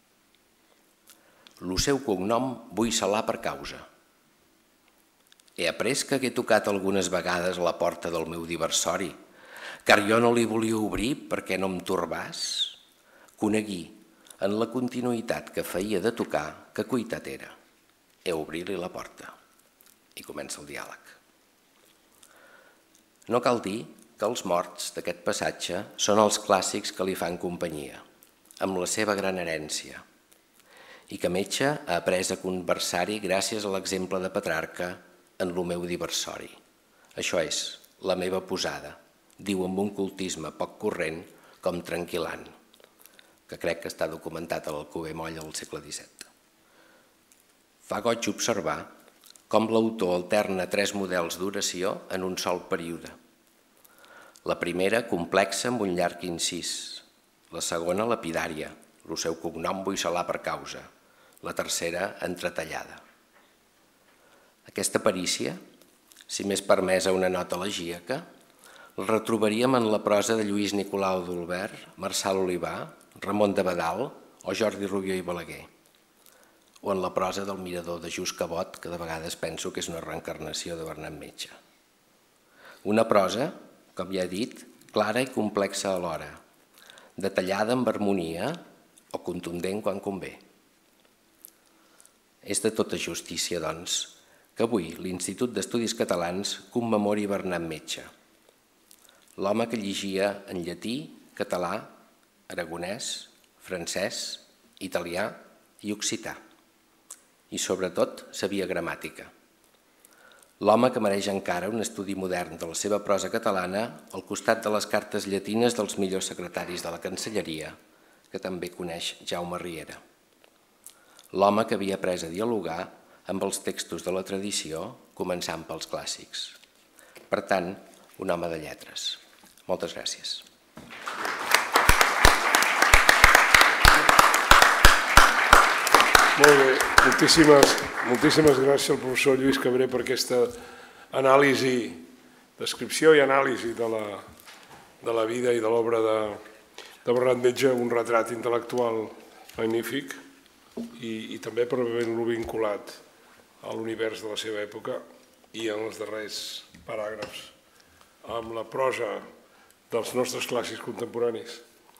Lo seu cognom vull salar per causa. He après que hagué tocat algunes vegades a la porta del meu diversori, car jo no li volia obrir perquè no em torbàs. Coneguí, en la continuïtat que feia de tocar, que cuitat era. He obrir-li la porta. I comença el diàleg. No cal dir que els morts d'aquest passatge són els clàssics que li fan companyia, amb la seva gran herència, i que metge ha après a conversar-hi gràcies a l'exemple de Petrarca en lo meu diversori. Això és, la meva posada, diu amb un cultisme poc corrent com tranquil·lant, que crec que està documentat a l'Alcover Moll al segle XVII. Fa goig observar com l'autor alterna tres models d'oració en un sol període. La primera complexa amb un llarg incís, la segona lapidària, el seu cognom vull salar per causa, la tercera entretallada. Aquesta perícia, si m'és permesa una nota elegíaca, la retrobaríem en la prosa de Lluís Nicolau d'Olvert, Marçal Olivà, Ramon de Badal o Jordi Rubió i Balaguer, o en la prosa del Mirador de Just Cabot, que de vegades penso que és una reencarnació de Bernat Metge. Una prosa, com ja he dit, clara i complexa alhora, detallada amb harmonia o contundent quan convé. És de tota justícia, doncs, que avui l'Institut d'Estudis Catalans commemori Bernat Metge, l'home que llegia en llatí, català, aragonès, francès, italià i occità, i sobretot sabia gramàtica. L'home que mereix encara un estudi modern de la seva prosa catalana al costat de les cartes llatines dels millors secretaris de la Cancelleria, que també coneix Jaume Riera. L'home que havia après a dialogar amb els textos de la tradició, començant pels clàssics. Per tant, un home de lletres. Moltes gràcies. Molt bé, moltíssimes gràcies al professor Lluís Cabré per aquesta anàlisi, descripció i anàlisi de la vida i de l'obra de Bernat Metge, un retrat intel·lectual magnífic i també per haver-lo vinculat a l'univers de la seva època i en els darrers paràgrafs amb la prosa dels nostres clàssics contemporanis.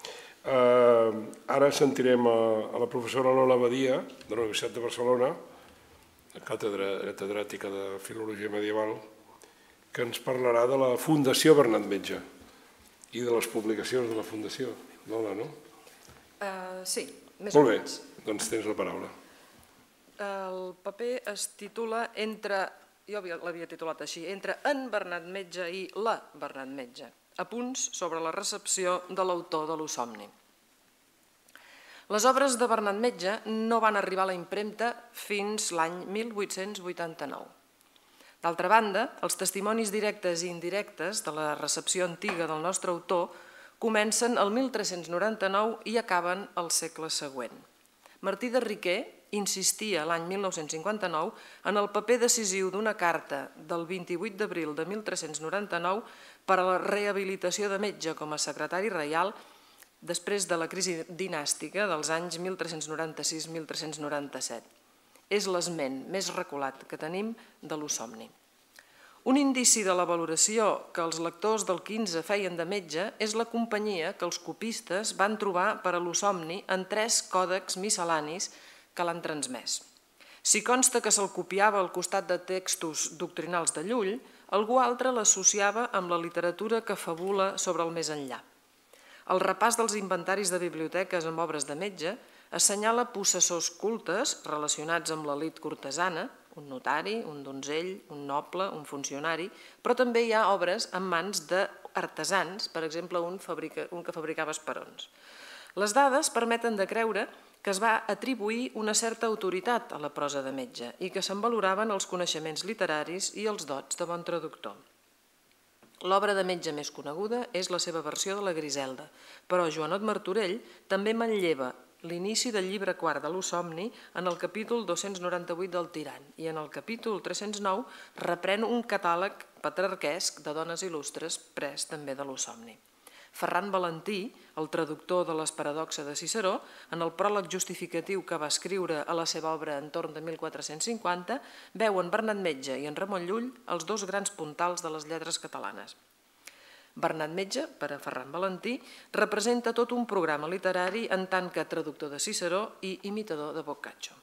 Ara sentirem a la professora Lola Badia, de la Universitat de Barcelona, catedràtica de Filologia Medieval, que ens parlarà de la Fundació Bernat Metge i de les publicacions de la Fundació. Lola, no? Sí, més o menys. Molt bé, doncs tens la paraula. El paper es titula jo l'havia titulat així, entre en Bernat Metge i la Bernat Metge. Apunts sobre la recepció de l'autor de l'Osomni. Les obres de Bernat Metge no van arribar a la impremta fins l'any 1889. D'altra banda, els testimonis directes i indirectes de la recepció antiga del nostre autor comencen el 1399 i acaben el segle següent. Martí de Riquer insistia l'any 1959 en el paper decisiu d'una carta del 28 d'abril de 1399 per a la rehabilitació de Metge com a secretari reial després de la crisi dinàstica dels anys 1396-1397. És l'esment més reculat que tenim de l'Osomni. Un indici de la valoració que els lectors del XV feien de Metge és la companyia que els copistes van trobar per a l'Osomni en 3 còdecs miscel·lanis que l'han transmès. Si consta que se'l copiava al costat de textos doctrinals de Llull, algú altre l'associava amb la literatura que fabula sobre el més enllà. El repàs dels inventaris de biblioteques amb obres de Metge assenyala possessors cultes relacionats amb l'elit cortesana, un notari, un donzell, un noble, un funcionari, però també hi ha obres en mans d'artesans, per exemple, un que fabricava esperons. Les dades permeten de creure que es va atribuir una certa autoritat a la prosa de Metge i que se'n valoraven els coneixements literaris i els dots de bon traductor. L'obra de Metge més coneguda és la seva versió de la Griselda, però Joanot Martorell també manlleva l'inici del llibre quart de l'Usomni en el capítol 298 del Tirant i en el capítol 309 reprèn un catàleg petrarquesc de dones il·lustres pres també de l'Usomni. Ferran Valentí, el traductor de les Paradoxes de Ciceró, en el pròleg justificatiu que va escriure a la seva obra entorn de 1450, veu en Bernat Metge i en Ramon Llull els dos grans puntals de les lletres catalanes. Bernat Metge, per a Ferran Valentí, representa tot un programa literari en tant que traductor de Ciceró i imitador de Boccaccio.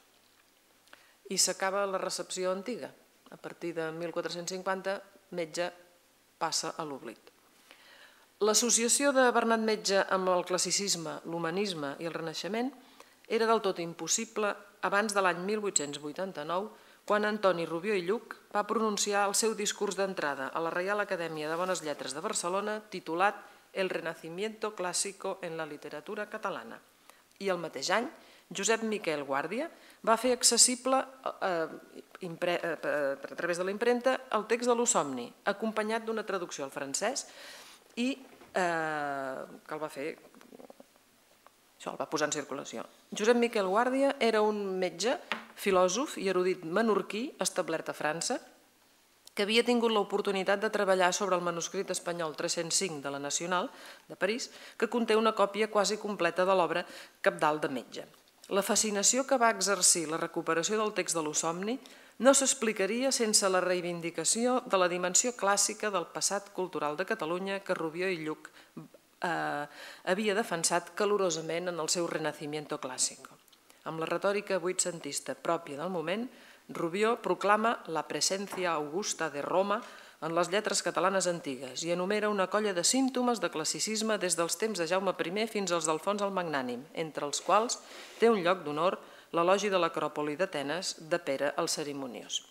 I s'acaba la recepció antiga. A partir de 1450, Metge passa a l'oblit. L'associació de Bernat Metge amb el classicisme, l'humanisme i el Renaixement era del tot impossible abans de l'any 1889, quan Antoni Rubió i Lluch va pronunciar el seu discurs d'entrada a la Reial Acadèmia de Bones Lletres de Barcelona titulat El Renacimiento Clásico en la Literatura Catalana. I el mateix any, Josep Miquel Guàrdia va fer accessible a través de la impremta el text de l'Usomni, acompanyat d'una traducció al francès i que el va fer, això el va posar en circulació. Josep Miquel Guàrdia era un metge, filòsof i erudit menorquí establert a França, que havia tingut l'oportunitat de treballar sobre el manuscrit espanyol 305 de la Nacional de París, que conté una còpia quasi completa de l'obra cabdal de Metge. La fascinació que va exercir la recuperació del text de l'Usomni no s'explicaria sense la reivindicació de la dimensió clàssica del passat cultural de Catalunya que Rubió i Lluch havia defensat calorosament en el seu Renacimiento Clásico. Amb la retòrica vuitcentista pròpia del moment, Rubió proclama la presència augusta de Roma en les lletres catalanes antigues i enumera una colla de símptomes de classicisme des dels temps de Jaume I fins als d'Alfons el Magnànim, entre els quals té un lloc d'honor l'elogi de l'Acròpoli d'Atenes de Pere el Cerimoniós.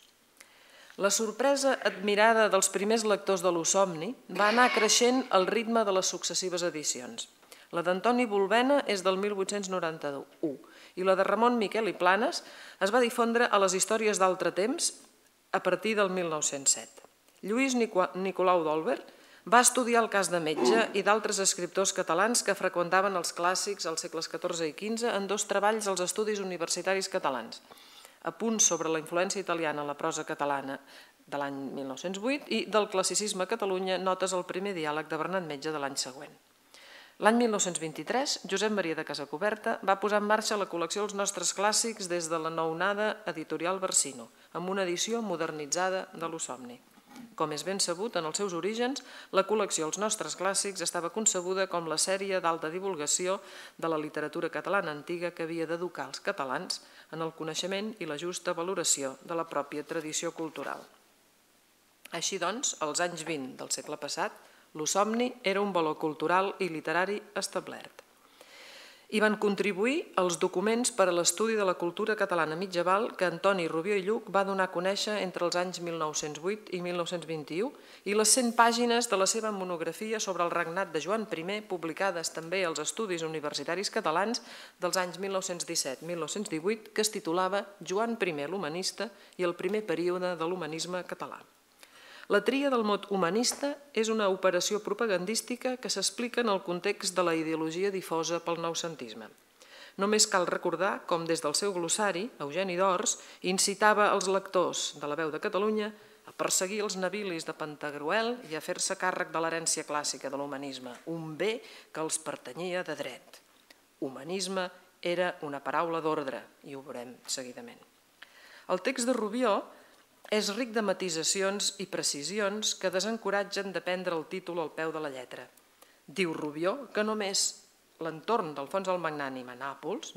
La sorpresa admirada dels primers lectors de l'Usomni va anar creixent al ritme de les successives edicions. La d'Antoni Bolbena és del 1891 i la de Ramon Miquel i Planes es va difondre a les històries d'altre temps a partir del 1907. Lluís Nicolau d'Olwer va estudiar el cas de Metge i d'altres escriptors catalans que freqüentaven els clàssics als segles XIV i XV en dos treballs als Estudis Universitaris Catalans, apunts sobre la influència italiana en la prosa catalana de l'any 1908 i del classicisme a Catalunya, notes al primer diàleg de Bernat Metge de l'any següent. L'any 1923, Josep Maria de Casacoberta va posar en marxa la col·lecció Els Nostres Clàssics des de la nounada editorial Barsino, amb una edició modernitzada de l'Usomni. Com és ben sabut, en els seus orígens, la col·lecció Els Nostres Clàssics estava concebuda com la sèrie d'alta divulgació de la literatura catalana antiga que havia d'educar els catalans en el coneixement i la justa valoració de la pròpia tradició cultural. Així doncs, als anys 20 del segle passat, l'Usomni era un valor cultural i literari establert. Hi van contribuir els documents per a l'estudi de la cultura catalana mitjaval que Antoni Rubió i Lluch va donar a conèixer entre els anys 1908 i 1921 i les 100 pàgines de la seva monografia sobre el regnat de Joan I, publicades també als Estudis Universitaris Catalans dels anys 1917-1918, que es titulava Joan I l'humanista i el primer període de l'humanisme català. La tria del mot humanista és una operació propagandística que s'explica en el context de la ideologia difosa pel noucentisme. Només cal recordar com des del seu glossari, Eugeni d'Ors incitava els lectors de La Veu de Catalunya a perseguir els navilis de Pantagruel i a fer-se càrrec de l'herència clàssica de l'humanisme, un bé que els pertanyia de dret. Humanisme era una paraula d'ordre, i ho veurem seguidament. El text de Rubió és ric de matisacions i precisions que desencoratgen de prendre el títol al peu de la lletra. Diu Rubió que només l'entorn d'Alfons el Magnànim a Nàpols,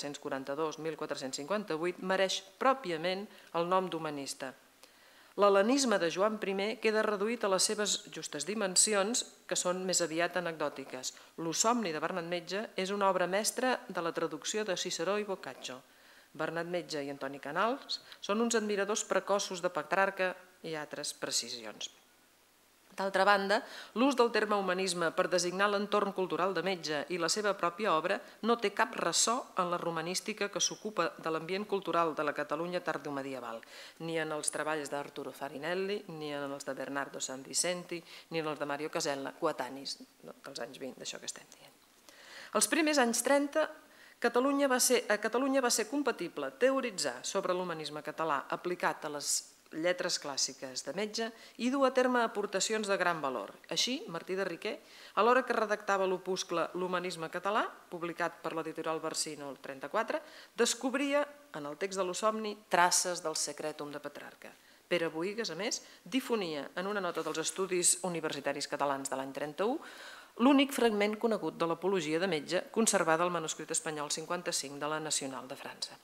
1442-1458, mereix pròpiament el nom d'humanista. L'hel·lenisme de Joan I queda reduït a les seves justes dimensions, que són més aviat anecdòtiques. L'Usomni de Bernat Metge és una obra mestra de la traducció de Ciceró i Boccaccio. Bernat Metge i Antoni Canals són uns admiradors precoços de Petrarca i altres precisions. D'altra banda, l'ús del terme humanisme per designar l'entorn cultural de Metge i la seva pròpia obra no té cap ressò en la romanística que s'ocupa de l'ambient cultural de la Catalunya tardomedieval, ni en els treballs d'Arturo Farinelli, ni en els de Bernardo San Vicenti, ni en els de Mario Casella, coetanis dels anys 20, d'això que estem dient. Els primers anys 30, a Catalunya va ser compatible teoritzar sobre l'humanisme català aplicat a les lletres clàssiques de Metge i dur a terme aportacions de gran valor. Així, Martí de Riquer, alhora que redactava l'opuscle L'humanisme català, publicat per l'editorial Barsino el 34, descobria en el text de l'Osomni traces del Secretum de Petrarca. Pere Boïgues, a més, difonia en una nota dels Estudis Universitaris Catalans de l'any 31 l'únic fragment conegut de l'apologia de Metge conservada al manuscrit espanyol 55 de la Nacional de França.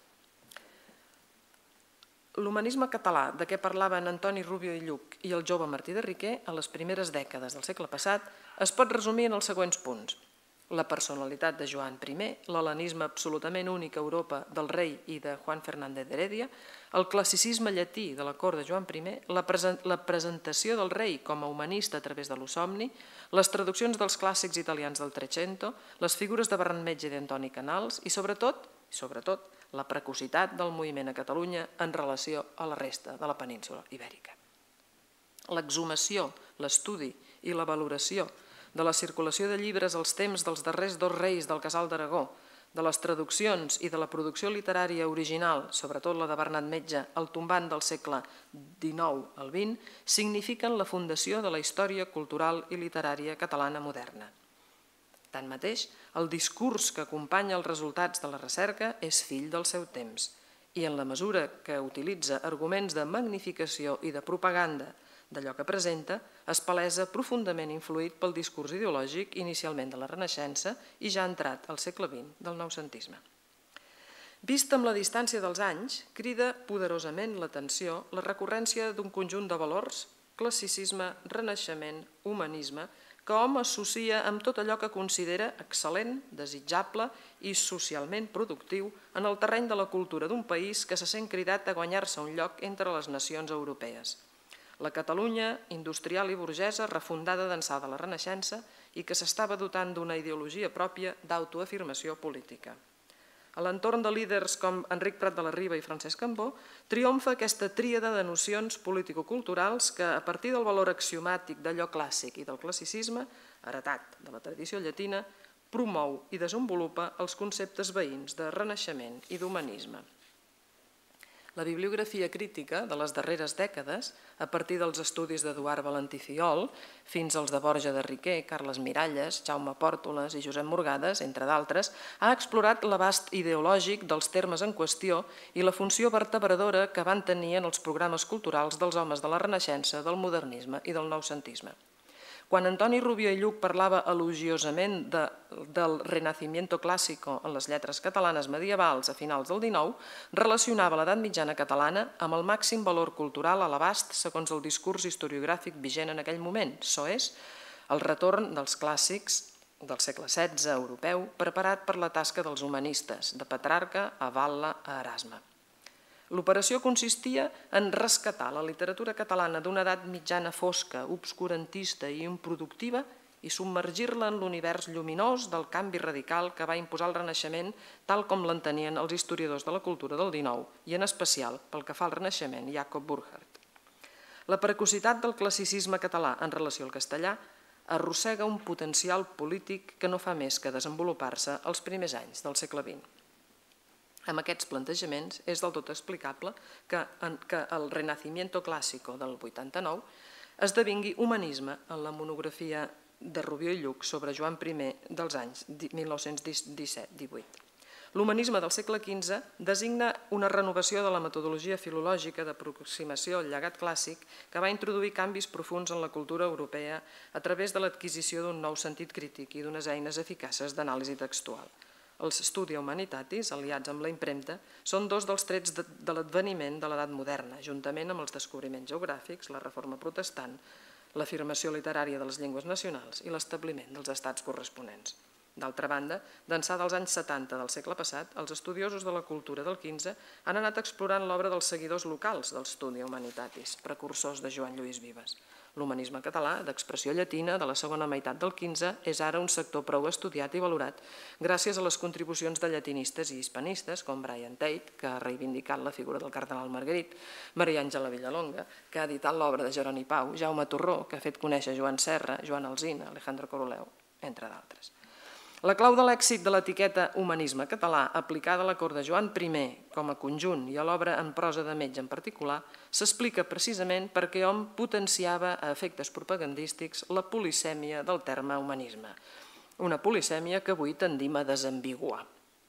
L'humanisme català, de què parlaven Antoni Rubio i Lluch i el jove Martí de Riquer a les primeres dècades del segle passat, es pot resumir en els següents punts. La personalitat de Joan I, l'hel·lenisme absolutament únic a Europa del rei i de Juan Fernández d'Heredia, el classicisme llatí de la cort de Joan I, la presentació del rei com a humanista a través de l'Osomni, les traduccions dels clàssics italians del Trecento, les figures de Ferran Metge i d'Antoni Canals i, sobretot, la precocitat del moviment a Catalunya en relació a la resta de la península ibèrica. L'exhumació, l'estudi i la valoració de la circulació de llibres als temps dels darrers dos reis del Casal d'Aragó, de les traduccions i de la producció literària original, sobretot la de Bernat Metge, al tombant del segle XIX al XX, signifiquen la fundació de la història cultural i literària catalana moderna. Tanmateix, el discurs que acompanya els resultats de la recerca és fill del seu temps i en la mesura que utilitza arguments de magnificació i de propaganda d'allò que presenta, es palesa profundament influït pel discurs ideològic inicialment de la Renaixença i ja entrat al segle XX del noucentisme. Vist amb la distància dels anys, crida poderosament l'atenció la recurrència d'un conjunt de valors, classicisme, renaixement, humanisme, que hom associa amb tot allò que considera excel·lent, desitjable i socialment productiu en el terreny de la cultura d'un país que se sent cridat a guanyar-se un lloc entre les nacions europees. La Catalunya industrial i burgesa refundada d'ençà de la Renaixença i que s'estava dotant d'una ideologia pròpia d'autoafirmació política. A l'entorn de líders com Enric Prat de la Riba i Francesc Cambó, triomfa aquesta tríada de nocions político-culturals que, a partir del valor axiomàtic d'allò clàssic i del classicisme, heretat de la tradició llatina, promou i desenvolupa els conceptes veïns de renaixement i d'humanisme. La bibliografia crítica de les darreres dècades, a partir dels estudis d'Eduard Valentí Fiol fins als de Borja de Riquer, Carles Miralles, Jaume Pòrtoles i Josep Morgades, entre d'altres, ha explorat l'abast ideològic dels termes en qüestió i la funció vertebradora que van tenir en els programes culturals dels homes de la Renaixença, del modernisme i del noucentisme. Quan Antoni Rubio i Lluch parlava elogiosament del renacimiento clásico en les lletres catalanes medievals a finals del XIX, relacionava l'edat mitjana catalana amb el màxim valor cultural a l'abast segons el discurs historiogràfic vigent en aquell moment, això és, el retorn dels clàssics del segle XVI europeu preparat per la tasca dels humanistes, de Petrarca a Batlle a Erasme. L'operació consistia en rescatar la literatura catalana d'una edat mitjana fosca, obscurantista i improductiva i submergir-la en l'univers lluminós del canvi radical que va imposar el Renaixement tal com l'entenien els historiadors de la cultura del XIX i en especial, pel que fa al Renaixement, Jacob Burckhardt. La precocitat del classicisme català en relació al castellà arrossega un potencial polític que no fa més que desenvolupar-se als primers anys del segle XX. Amb aquests plantejaments és del tot explicable que el Renacimiento Clásico del 89 esdevingui humanisme en la monografia de Rubio i Lluch sobre Joan I dels anys 1917-18. L'humanisme del segle XV designa una renovació de la metodologia filològica d'aproximació al llegat clàssic que va introduir canvis profunds en la cultura europea a través de l'adquisició d'un nou sentit crític i d'unes eines eficaces d'anàlisi textual. Els Studia Humanitatis, aliats amb la impremta, són dos dels trets de l'adveniment de l'edat moderna, juntament amb els descobriments geogràfics, la reforma protestant, l'afirmació literària de les llengües nacionals i l'establiment dels estats corresponents. D'altra banda, d'ençà dels anys 70 del segle passat, els estudiosos de la cultura del XV han anat explorant l'obra dels seguidors locals del Studia Humanitatis, precursors de Joan Lluís Vives. L'humanisme català, d'expressió llatina de la segona meitat del XV, és ara un sector prou estudiat i valorat gràcies a les contribucions de llatinistes i hispanistes com Brian Tate, que ha reivindicat la figura del cardenal Margarit, Maria Àngela Villalonga, que ha editat l'obra de Jeroni Pau, Jaume Torró, que ha fet conèixer Joan Serra, Joan Alsina, Alejandro Coroleu, entre d'altres. La clau de l'èxit de l'etiqueta humanisme català aplicada a la cort de Joan I com a conjunt i a l'obra en prosa de Metge en particular s'explica precisament perquè hom potenciava a efectes propagandístics la polisèmia del terme humanisme, una polisèmia que avui tendim a desambiguar.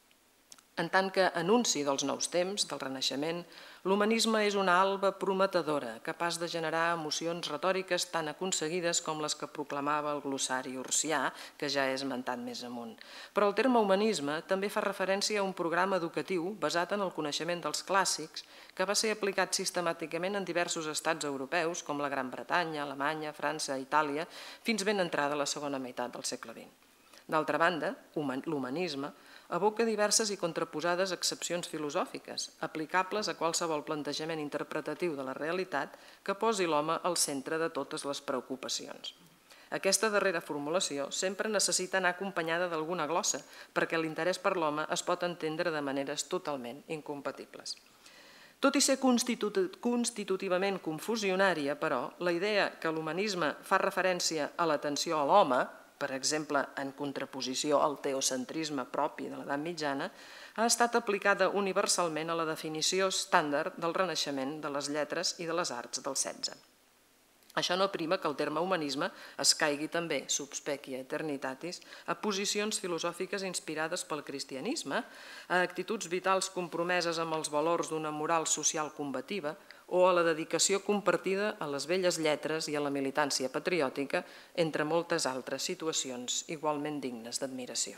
En tant que anunci dels nous temps, del Renaixement, l'humanisme és una alba prometedora, capaç de generar emocions retòriques tan aconseguides com les que proclamava el glossari ursià, que ja he esmentat més amunt. Però el terme humanisme també fa referència a un programa educatiu basat en el coneixement dels clàssics, que va ser aplicat sistemàticament en diversos estats europeus, com la Gran Bretanya, Alemanya, França, Itàlia, fins ben entrada la segona meitat del segle XX. D'altra banda, l'humanisme evoca diverses i contraposades accepcions filosòfiques, aplicables a qualsevol plantejament interpretatiu de la realitat que posi l'home al centre de totes les preocupacions. Aquesta darrera formulació sempre necessita anar acompanyada d'alguna glossa, perquè l'interès per l'home es pot entendre de maneres totalment incompatibles. Tot i ser constitutivament confusionària, però, la idea que l'humanisme fa referència a l'atenció a l'home, per exemple, en contraposició al teocentrisme propi de l'edat mitjana, ha estat aplicada universalment a la definició estàndard del Renaixement de les lletres i de les arts del XVI. Això no prima que el terme humanisme es caigui també, sub specia eternitatis, a posicions filosòfiques inspirades pel cristianisme, a actituds vitals compromeses amb els valors d'una moral social combativa o a la dedicació compartida a les velles lletres i a la militància patriòtica, entre moltes altres situacions igualment dignes d'admiració.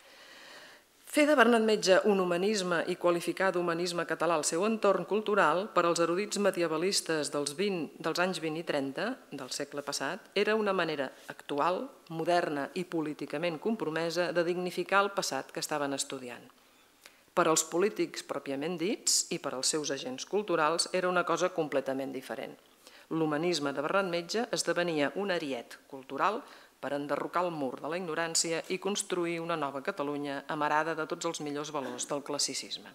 Fer de Bernat Metge un humanisme i qualificar d'humanisme català el seu entorn cultural per als erudits medievalistes dels anys 20 i 30 del segle passat era una manera actual, moderna i políticament compromesa de dignificar el passat que estaven estudiant. Per als polítics pròpiament dits i per als seus agents culturals era una cosa completament diferent. L'humanisme de Bernat Metge esdevenia un ariet cultural per enderrocar el mur de la ignorància i construir una nova Catalunya amarada de tots els millors valors del classicisme.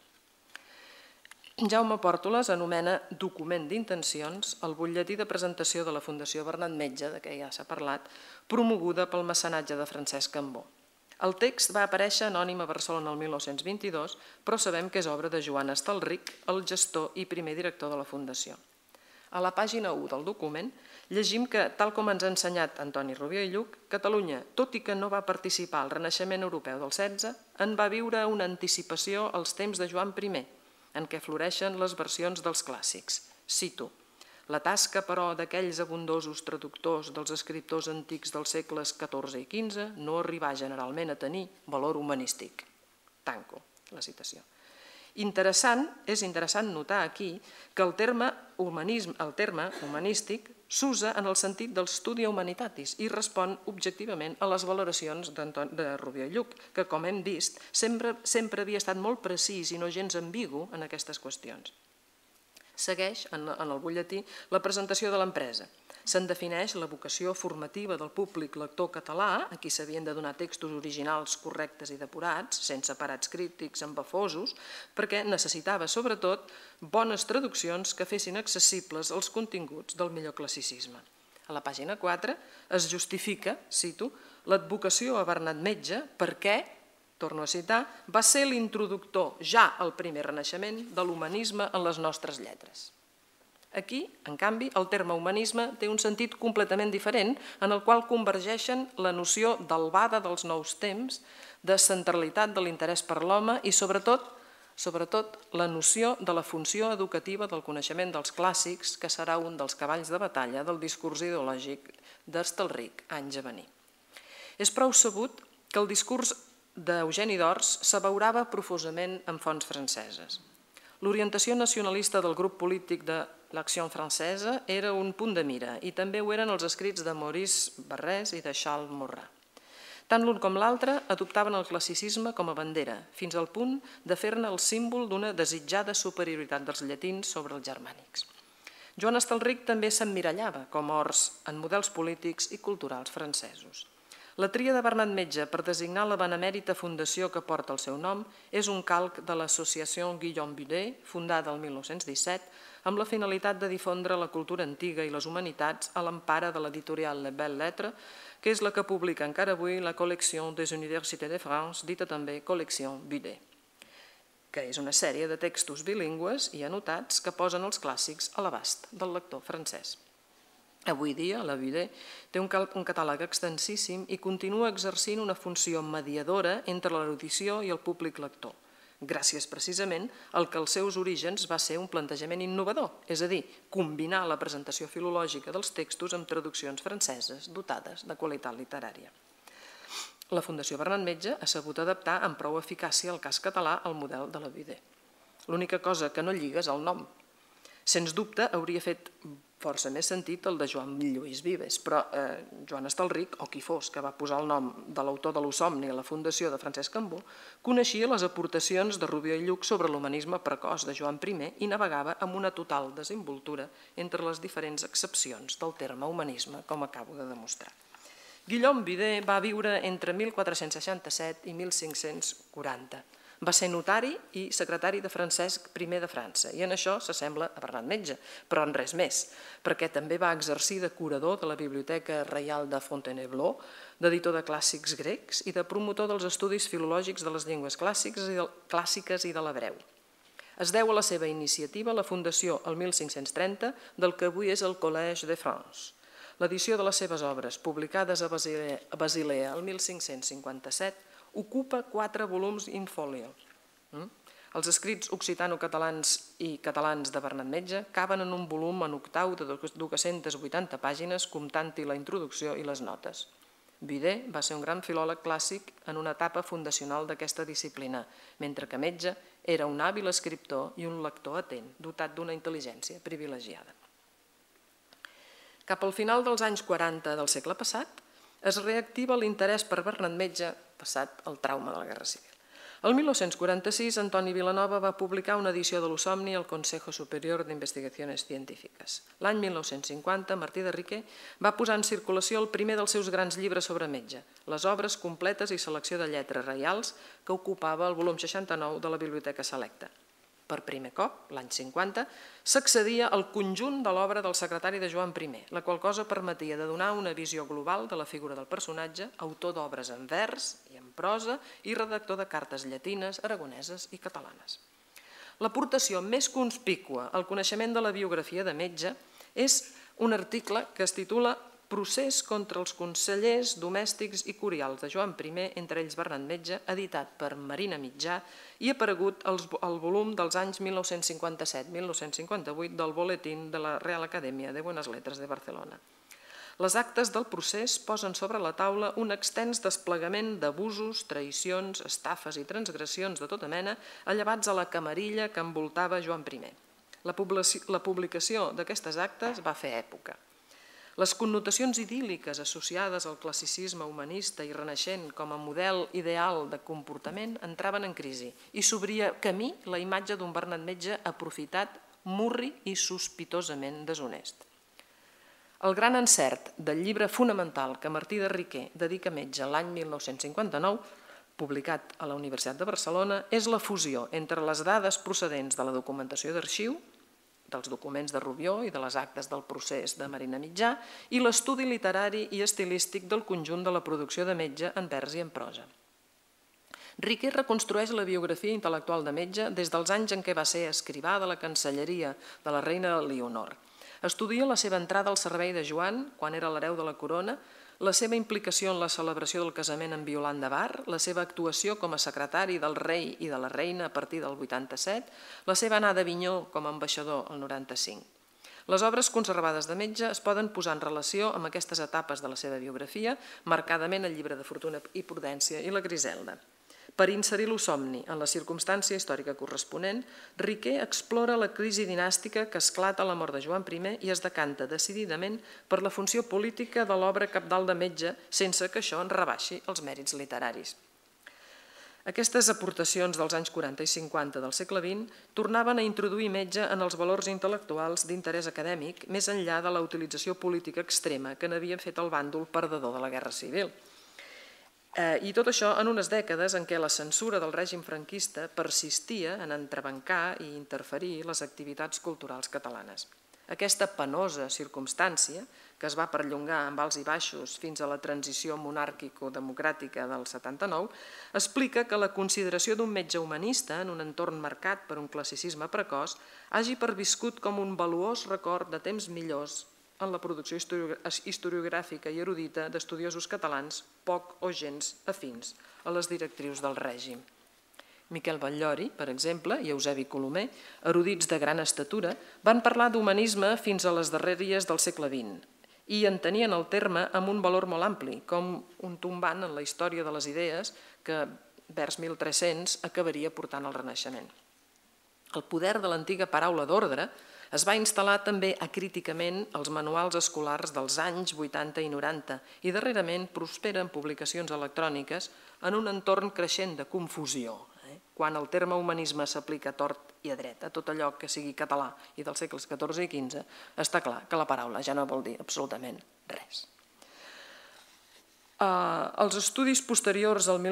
Jaume Pòrtoles anomena document d'intencions el butlletí de presentació de la Fundació Bernat Metge, de què ja s'ha parlat, promoguda pel mecenatge de Francesc Cambó. El text va aparèixer anònim a Barcelona el 1922, però sabem que és obra de Joan Estalric, el gestor i primer director de la Fundació. A la pàgina 1 del document llegim que, tal com ens ha ensenyat Antoni Rubió i Lluch, Catalunya, tot i que no va participar al Renaixement europeu del XVI, en va viure una anticipació als temps de Joan I, en què floreixen les versions dels clàssics. Cito: la tasca, però, d'aquells abundosos traductors dels escriptors antics dels segles XIV i XV no arribà generalment a tenir valor humanístic. Tanco la citació. És interessant notar aquí que el terme humanístic s'usa en el sentit del Studia Humanitatis i respon objectivament a les valoracions de Rubió i Lluch, que, com hem vist, sempre havia estat molt precís i no gens ambigu en aquestes qüestions. Segueix, en el butlletí, la presentació de l'empresa. Se'n defineix la vocació formativa del públic lector català, a qui s'havien de donar textos originals correctes i depurats, sense parats crítics embafosos, perquè necessitava, sobretot, bones traduccions que fessin accessibles els continguts del millor classicisme. A la pàgina 4 es justifica, cito, l'advocació a Bernat Metge perquè, torno a citar, va ser l'introductor ja al primer Renaixement de l'humanisme en les nostres lletres. Aquí, en canvi, el terme humanisme té un sentit completament diferent en el qual convergeixen la noció d'albada dels nous temps, de centralitat de l'interès per l'home i, sobretot, la noció de la funció educativa del coneixement dels clàssics, que serà un dels cavalls de batalla del discurs ideològic d'Estalric anys a venir. És prou sabut que el discurs d'Eugeni d'Ors s'abaurava profusament en fonts franceses. L'orientació nacionalista del grup polític de l'Action Francesa era un punt de mira i també ho eren els escrits de Maurice Barrès i de Charles Maurras. Tant l'un com l'altre adoptaven el classicisme com a bandera, fins al punt de fer-ne el símbol d'una desitjada superioritat dels llatins sobre els germànics. Joan Estelric també s'emmirallava com ors en models polítics i culturals francesos. La tria de Bernat Metge per designar la benemèrita fundació que porta el seu nom és un calc de l'associació Guillaume Budet, fundada el 1917, amb la finalitat de difondre la cultura antiga i les humanitats a l'empara de l'editorial Les Belles Lettres, que és la que publica encara avui la Collection des Universités de France, dita també Collection Budet, que és una sèrie de textos bilingües i anotats que posen els clàssics a l'abast del lector francès. Avui dia, la Budet té un catàleg extensíssim i continua exercint una funció mediadora entre l'erudició i el públic lector, gràcies precisament al que als seus orígens va ser un plantejament innovador, és a dir, combinar la presentació filològica dels textos amb traduccions franceses dotades de qualitat literària. La Fundació Bernat Metge ha sabut adaptar amb prou eficàcia el cas català al model de la Budet. L'única cosa que no lliga és el nom. Sens dubte hauria fet força més sentit el de Joan Lluís Vives, però Joan Estelric, o qui fos que va posar el nom de l'autor de l'Osomni a la fundació de Francesc Cambó, coneixia les aportacions de Rubió i Lluch sobre l'humanisme precoç de Joan I i navegava amb una total desenvoltura entre les diferents accepcions del terme humanisme, com acabo de demostrar. Guillaume Budet va viure entre 1467 i 1540. Va ser notari i secretari de Francesc I de França i en això s'assembla a Bernat Metge, però en res més, perquè també va exercir de curador de la Biblioteca Reial de Fontainebleau, d'editor de clàssics grecs i de promotor dels estudis filològics de les llengües clàssiques i de l'hebreu. Es deu a la seva iniciativa la fundació el 1530 del que avui és el Collège de France. L'edició de les seves obres, publicades a Basilea el 1557, ocupa 4 volums in folio. Els escrits occitano-catalans i catalans de Bernat Metge caben en un volum en octau de 280 pàgines, comptant-hi la introducció i les notes. Budet va ser un gran filòleg clàssic en una etapa fundacional d'aquesta disciplina, mentre que Metge era un hàbil escriptor i un lector atent, dotat d'una intel·ligència privilegiada. Cap al final dels anys 40 del segle passat, es reactiva l'interès per Bernat Metge passat el trauma de la Guerra Civil. El 1946, Antoni Vilanova va publicar una edició de l'Osomni al Consejo Superior d'Investigacions Científiques. L'any 1950, Martí de Riquer va posar en circulació el primer dels seus grans llibres sobre Metge, les obres completes i selecció de lletres reials que ocupava el volum 69 de la Biblioteca Selecta. Per primer cop, l'any 50, s'accedia al conjunt de l'obra del secretari de Joan I, la qual cosa permetia de donar una visió global de la figura del personatge, autor d'obres en vers i en prosa i redactor de cartes llatines, aragoneses i catalanes. L'aportació més conspícua al coneixement de la biografia de Metge és un article que es titula Procés contra els consellers domèstics i curials de Joan I, entre ells Bernat Metge, editat per Marina Mitjà i aparegut al volum dels anys 1957-1958 del Boletín de la Real Academia de Buenas Letras de Barcelona. Les actes del procés posen sobre la taula un extens desplegament d'abusos, traïcions, estafes i transgressions de tota mena allevats a la camarilla que envoltava Joan I. La publicació d'aquestes actes va fer època. Les connotacions idíl·liques associades al classicisme humanista i renaixent com a model ideal de comportament entraven en crisi i s'obria camí la imatge d'un Bernat Metge aprofitat, murri i sospitosament deshonest. El gran encert del llibre fonamental que Martí de Riquer dedica a Metge l'any 1959, publicat a la Universitat de Barcelona, és la fusió entre les dades procedents de la documentació d'arxiu, dels documents de Rubió i de les actes del procés de Marina Mitjà i l'estudi literari i estilístic del conjunt de la producció de Metge en vers i en prosa. Riquer reconstrueix la biografia intel·lectual de Metge des dels anys en què va ser escrivà de la Cancelleria de la reina Leonor. Estudia la seva entrada al servei de Joan, quan era l'hereu de la corona, la seva implicació en la celebració del casament amb Violant de Bar, la seva actuació com a secretari del rei i de la reina a partir del 87, la seva anada a Avinyó com a ambaixador al 95. Les obres conservades de Metge es poden posar en relació amb aquestes etapes de la seva biografia, marcadament el llibre de Fortuna i Prudència i la Griselda. Per inserir l'Osomni en la circumstància històrica corresponent, Riquer explora la crisi dinàstica que esclata a la mort de Joan I i es decanta decididament per la funció política de l'obra cabdal de Metge sense que això en rebaixi els mèrits literaris. Aquestes aportacions dels anys 40 i 50 del segle XX tornaven a introduir Metge en els valors intel·lectuals d'interès acadèmic més enllà de la utilització política extrema que n'havia fet el bàndol perdedor de la Guerra Civil. I tot això en unes dècades en què la censura del règim franquista persistia en entrebancar i interferir les activitats culturals catalanes. Aquesta penosa circumstància, que es va perllongar amb alts i baixos fins a la transició monàrquico-democràtica del 79, explica que la consideració d'un metge humanista en un entorn marcat per un classicisme precoç hagi perviscut com un valuós record de temps millors en la producció historiogràfica i erudita d'estudiosos catalans poc o gens afins a les directrius del règim. Miquel Batllori, per exemple, i Eusebi Colomer, erudits de gran estatura, van parlar d'humanisme fins a les darreries del segle XX i entenien el terme amb un valor molt ampli, com un tombant en la història de les idees que vers 1300 acabaria portant al Renaixement. El poder de l'antiga paraula d'ordre es va instal·lar també acríticament als manuals escolars dels anys 80 i 90 i darrerament prospera en publicacions electròniques en un entorn creixent de confusió, quan el terme humanisme s'aplica a tort i a dret, a tot allò que sigui català i dels segles XIV i XV, està clar que la paraula ja no vol dir absolutament res. Els estudis posteriors al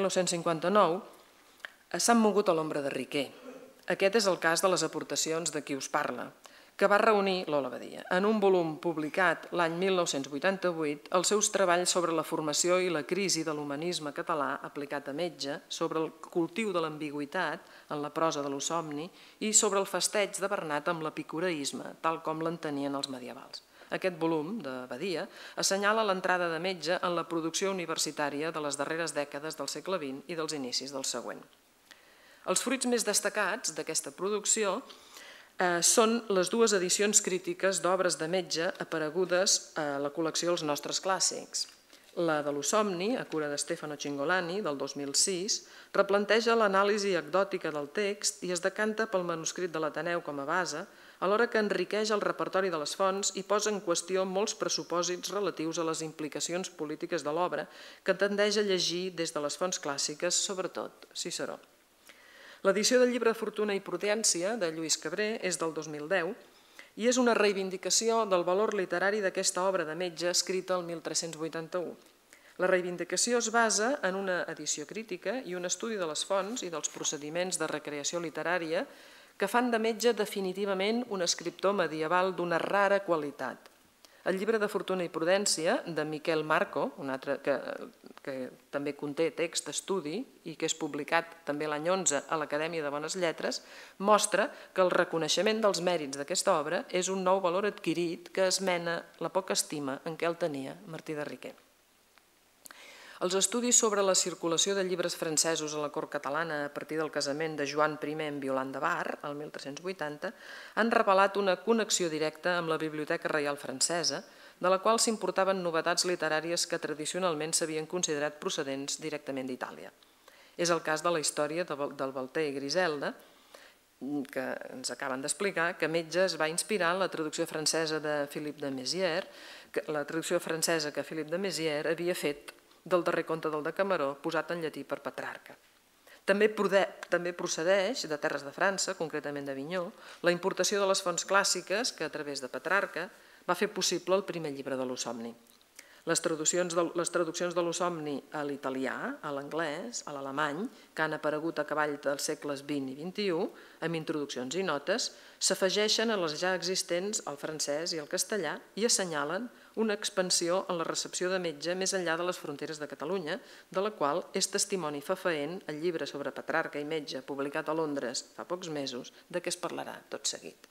1959 s'han mogut a l'ombra de Riquer. Aquest és el cas de les aportacions de qui us parla, que va reunir, Lola Badia, en un volum publicat l'any 1988 els seus treballs sobre la formació i la crisi de l'humanisme català aplicat a Metge, sobre el cultiu de l'ambigüitat en la prosa de l'Osomni i sobre el festeig de Bernat amb l'epicureisme, tal com l'entenien els medievals. Aquest volum de Badia assenyala l'entrada de Metge en la producció universitària de les darreres dècades del segle XX i dels inicis del següent. Els fruits més destacats d'aquesta producció són les dues edicions crítiques d'obres de Metge aparegudes a la col·lecció dels nostres clàssics. La de l'Osomni, a cura de Stefano Cingolani, del 2006, replanteja l'anàlisi anecdòtica del text i es decanta pel manuscrit de l'Ateneu com a base, alhora que enriqueix el repertori de les fonts i posa en qüestió molts pressupòsits relatius a les implicacions polítiques de l'obra que tendeix a llegir des de les fonts clàssiques, sobretot Ciceró. L'edició del llibre Fortuna i Prudència, de Lluís Cabré, és del 2010 i és una reivindicació del valor literari d'aquesta obra de Metge escrita el 1381. La reivindicació es basa en una edició crítica i un estudi de les fonts i dels procediments de recreació literària que fan de Metge definitivament un escriptor medieval d'una rara qualitat. El llibre de Fortuna i Prudència, de Miquel Marco, un altre que també conté text d'estudi i que és publicat també l'any 11 a l'Acadèmia de Bones Lletres, mostra que el reconeixement dels mèrits d'aquesta obra és un nou valor adquirit que esmena la poca estima en què el tenia Martí de Riquer. Els estudis sobre la circulació de llibres francesos a la cort catalana a partir del casament de Joan I amb Violant de Bar, el 1380, han revelat una connexió directa amb la Biblioteca Reial Francesa, de la qual s'importaven novetats literàries que tradicionalment s'havien considerat procedents directament d'Itàlia. És el cas de la història del Valter i Griselda, que ens acaben d'explicar, que Metge es va inspirar en la traducció francesa de Philippe de Mézières, la traducció francesa que Philippe de Mézières havia fet del darrer conte del Decameró, posat en llatí per Petrarca. També procedeix de terres de França, concretament d'Avinyó, la importació de les fonts clàssiques que, a través de Petrarca, va fer possible el primer llibre de l'Osomni. Les traduccions de l'Osomni a l'italià, a l'anglès, a l'alemany, que han aparegut a cavall dels segles XX i XXI, amb introduccions i notes, s'afegeixen a les ja existents al francès i al castellà i assenyalen una expansió en la recepció de Metge més enllà de les fronteres de Catalunya, de la qual és testimoni fefaent el llibre sobre Petrarca i Metge, publicat a Londres fa pocs mesos, de què es parlarà tot seguit.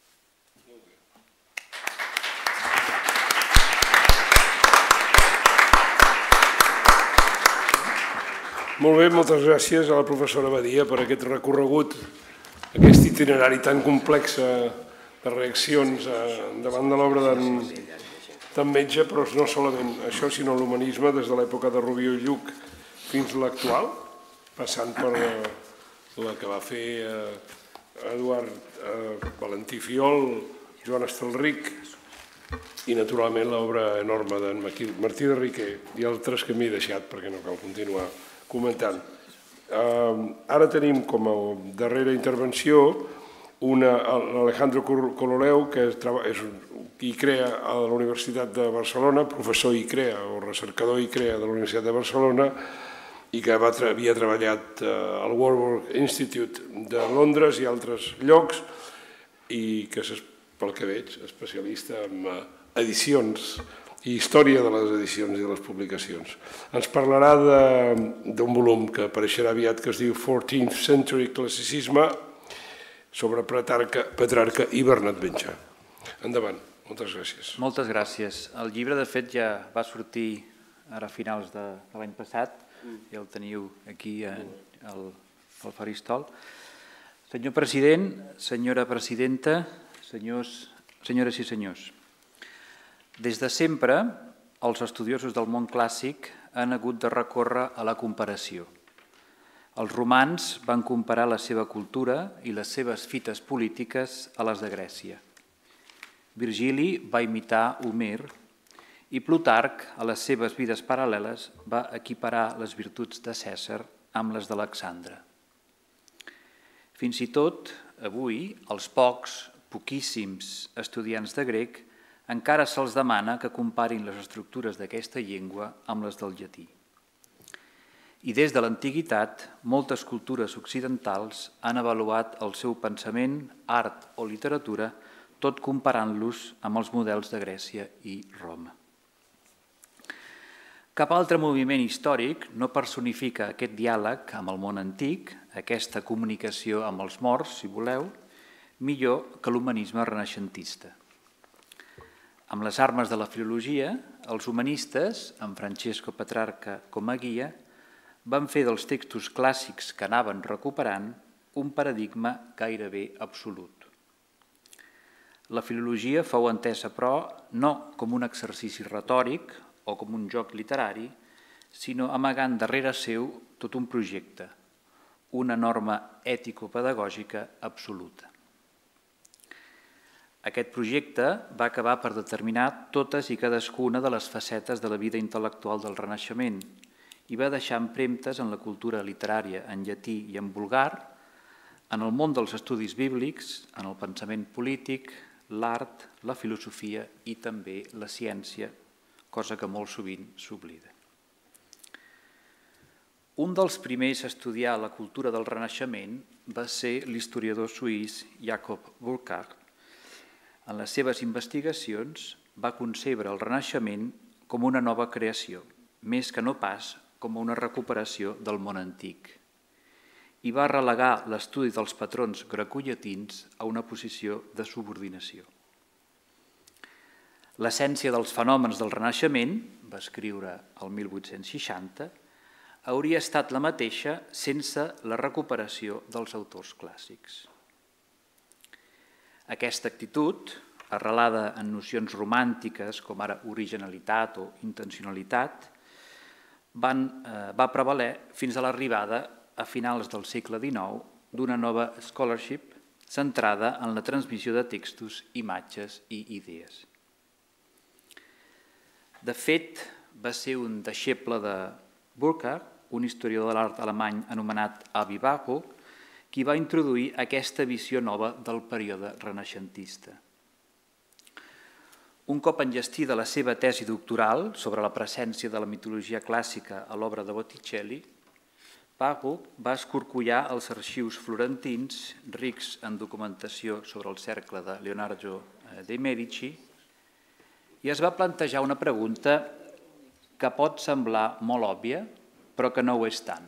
Molt bé, moltes gràcies a la professora Badia per aquest recorregut, aquest itinerari tan complex de reaccions davant de l'obra d'en Metge, però no solament això, sinó l'humanisme des de l'època de Rubió i Lluch fins a l'actual, passant per la que va fer Eduard Valentí Fiol, Joan Estelric i, naturalment, l'obra enorme d'en Martí de Riquer i altres que m'he deixat perquè no cal continuar comentant. Ara tenim com a darrera intervenció l'Alejandro Cololeu, que és qui crea a la Universitat de Barcelona, professor ICREA o recercador ICREA de la Universitat de Barcelona, i que havia treballat al World Institute de Londres i altres llocs, i que, pel que veig, especialista en edicions i història de les edicions i de les publicacions. Ens parlarà d'un volum que apareixerà aviat que es diu 14th Century Classicisme sobre Petrarca i Bernat Benja. Endavant, moltes gràcies. Moltes gràcies. El llibre, de fet, ja va sortir ara a finals de l'any passat, ja el teniu aquí al faristol. Senyor president, senyora presidenta, senyores i senyors, des de sempre, els estudiosos del món clàssic han hagut de recórrer a la comparació. Els romans van comparar la seva cultura i les seves fites polítiques a les de Grècia. Virgili va imitar Homer i Plutarc, a les seves vides paral·leles, va equiparar les virtuts de Cèsar amb les d'Alexandre. Fins i tot, avui, els poquíssims estudiants de grec encara se'ls demana que comparin les estructures d'aquesta llengua amb les del llatí. I des de l'antiguitat, moltes cultures occidentals han avaluat el seu pensament, art o literatura, tot comparant-los amb els models de Grècia i Roma. Cap altre moviment històric no personifica aquest diàleg amb el món antic, aquesta comunicació amb els morts, si voleu, millor que l'humanisme renaixentista. Amb les armes de la filologia, els humanistes, amb Francesco Petrarca com a guia, van fer dels textos clàssics que anaven recuperant un paradigma gairebé absolut. La filologia fou entesa, però, no com un exercici retòric o com un joc literari, sinó amagant darrere seu tot un projecte, una norma ètico-pedagògica absoluta. Aquest projecte va acabar per determinar totes i cadascuna de les facetes de la vida intel·lectual del Renaixement i va deixar empremtes en la cultura literària en llatí i en vulgar, en el món dels estudis bíblics, en el pensament polític, l'art, la filosofia i també la ciència, cosa que molt sovint s'oblida. Un dels primers a estudiar la cultura del Renaixement va ser l'historiador suís Jacob Burckhardt. En les seves investigacions va concebre el Renaixement com una nova creació, més que no pas com una recuperació del món antic, i va relegar l'estudi dels patrons grecollatins a una posició de subordinació. L'essència dels fenòmens del Renaixement, va escriure el 1860, hauria estat la mateixa sense la recuperació dels autors clàssics. Aquesta actitud, arrelada en nocions romàntiques com ara originalitat o intencionalitat, va prevaler fins a l'arribada a finals del segle XIX d'una nova scholarship centrada en la transmissió de textos, imatges i idees. De fet, va ser un deixeble de Burckhardt, un historiador de l'art alemany anomenat Avi Warburg, qui va introduir aquesta visió nova del període renaixentista. Un cop enllestida la seva tesi doctoral sobre la presència de la mitologia clàssica a l'obra de Botticelli, Warburg va escorcollar els arxius florentins rics en documentació sobre el cercle de Leonardo de Medici i es va plantejar una pregunta que pot semblar molt òbvia, però que no ho és tant.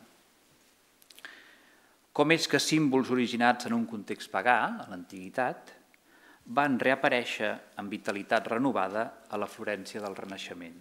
Com és que símbols originats en un context pagà, a l'antiguitat, van reaparèixer amb vitalitat renovada a la Florència del Renaixement?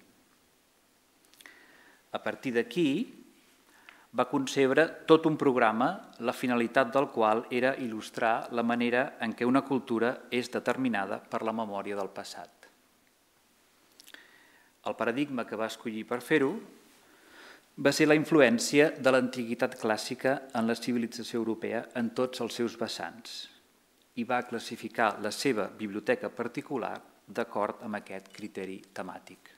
A partir d'aquí, va concebre tot un programa, la finalitat del qual era il·lustrar la manera en què una cultura és determinada per la memòria del passat. El paradigma que va escollir per fer-ho va ser la influència de l'antiguitat clàssica en la civilització europea en tots els seus vessants i va classificar la seva biblioteca particular d'acord amb aquest criteri temàtic.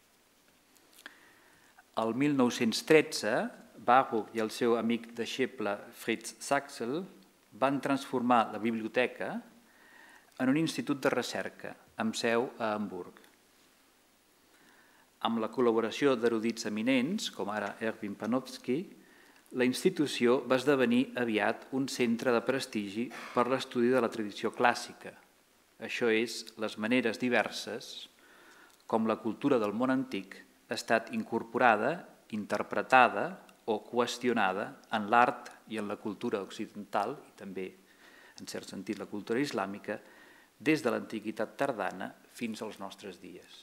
El 1913, Baruch i el seu amic deixeble Fritz Saxel van transformar la biblioteca en un institut de recerca amb seu a Hamburg. Amb la col·laboració d'erudits eminents, com ara Erwin Panofsky, la institució va esdevenir aviat un centre de prestigi per l'estudi de la tradició clàssica. Això és, les maneres diverses com la cultura del món antic ha estat incorporada, interpretada o qüestionada en l'art i en la cultura occidental, i també, en cert sentit, la cultura islàmica, des de l'antiguitat tardana fins als nostres dies.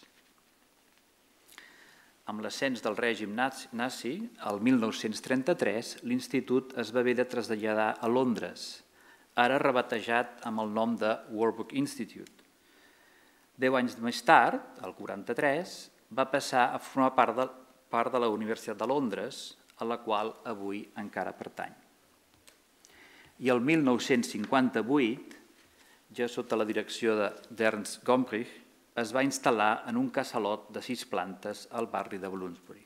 Amb l'ascens del règim nazi, el 1933, l'Institut es va haver de traslladar a Londres, ara rebatejat amb el nom de Warburg Institute. 10 anys més tard, el 43, va passar a formar part de la Universitat de Londres, a la qual avui encara pertany. I el 1958, ja sota la direcció d'Ernst Gombrich, es va instal·lar en un casalot de 6 plantes al barri de Bloomsbury.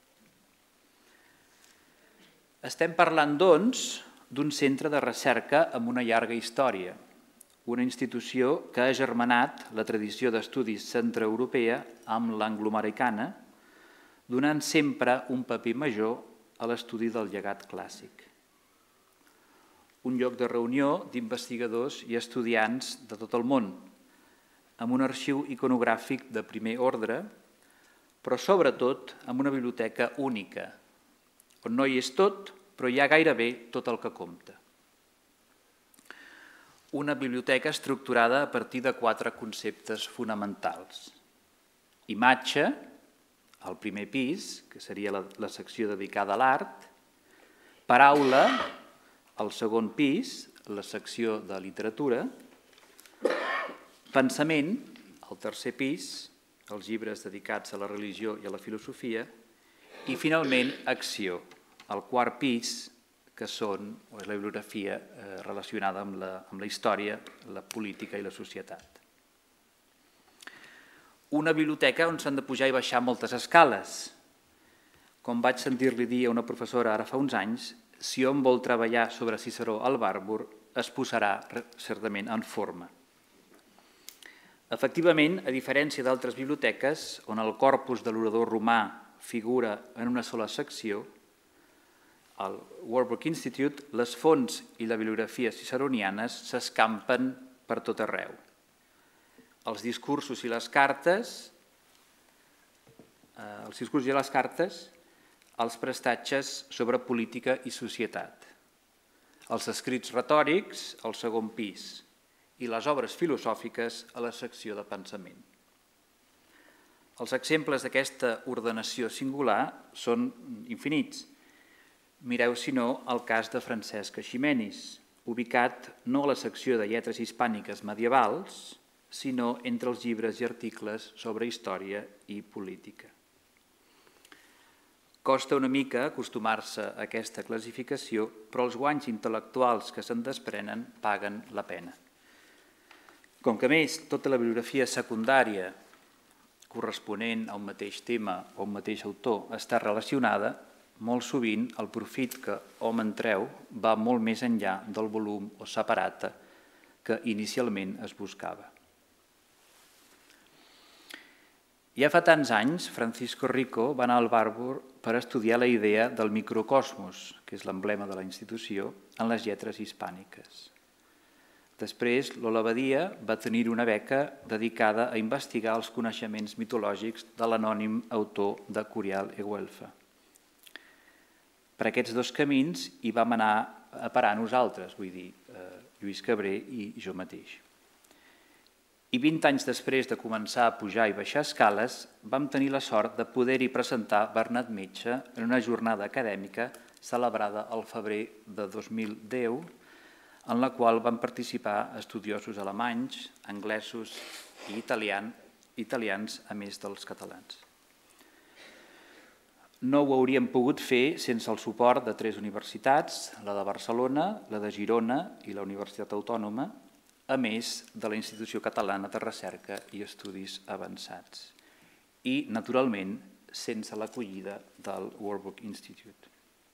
Estem parlant, doncs, d'un centre de recerca amb una llarga història, una institució que ha germanat la tradició d'estudis centreeuropea amb l'angloamericana, donant sempre un paper major a l'estudi del llegat clàssic. Un lloc de reunió d'investigadors i estudiants de tot el món, amb un arxiu iconogràfic de primer ordre, però sobretot amb una biblioteca única, on no hi és tot, però hi ha gairebé tot el que compta. Una biblioteca estructurada a partir de 4 conceptes fonamentals. Imatge, al primer pis, que seria la secció dedicada a l'art, paraula, al segon pis, la secció de literatura, pensament, al tercer pis, els llibres dedicats a la religió i a la filosofia, i finalment acció, al quart pis, que és la bibliografia relacionada amb la història, la política i la societat. Una biblioteca on s'han de pujar i baixar moltes escales. Com vaig sentir-li dir a una professora ara fa uns anys, si hom vol treballar sobre Ciceró al Warburg, es posarà certament en forma. Efectivament, a diferència d'altres biblioteques, on el corpus de l'orador romà figura en una sola secció, al Warburg Institute, les fonts i la bibliografia ciceronianes s'escampen per tot arreu. Els discursos i les cartes, els prestatges sobre política i societat, els escrits retòrics al segon pis i les obres filosòfiques a la secció de pensament. Els exemples d'aquesta ordenació singular són infinits. Mireu, si no, el cas de Francesc Eiximenis, ubicat no a la secció de lletres hispàniques medievals, sinó entre els llibres i articles sobre història i política. Costa una mica acostumar-se a aquesta classificació, però els guanys intel·lectuals que se'n desprenen paguen la pena. Com que, a més, tota la bibliografia secundària corresponent a un mateix tema o un mateix autor està relacionada, molt sovint el profit que hom en treu va molt més enllà del volum o separata que inicialment es buscava. Ja fa tants anys, Francisco Rico va anar al Warburg per estudiar la idea del microcosmos, que és l'emblema de la institució, en les lletres hispàniques. Després, Lola Badia va tenir una beca dedicada a investigar els coneixements mitològics de l'anònim autor de Curial e Güelfa. Per aquests 2 camins hi vam anar a parar nosaltres, vull dir, Lluís Cabré i jo mateix. I 20 anys després de començar a pujar i baixar escales, vam tenir la sort de poder-hi presentar Bernat Metge en una jornada acadèmica celebrada al febrer de 2010, en la qual van participar estudiosos alemanys, anglesos i italians, a més dels catalans. no ho hauríem pogut fer sense el suport de 3 universitats, la de Barcelona, la de Girona i la Universitat Autònoma, a més de la Institució Catalana de Recerca i Estudis Avançats. I, naturalment, sense l'acollida del World Book Institute.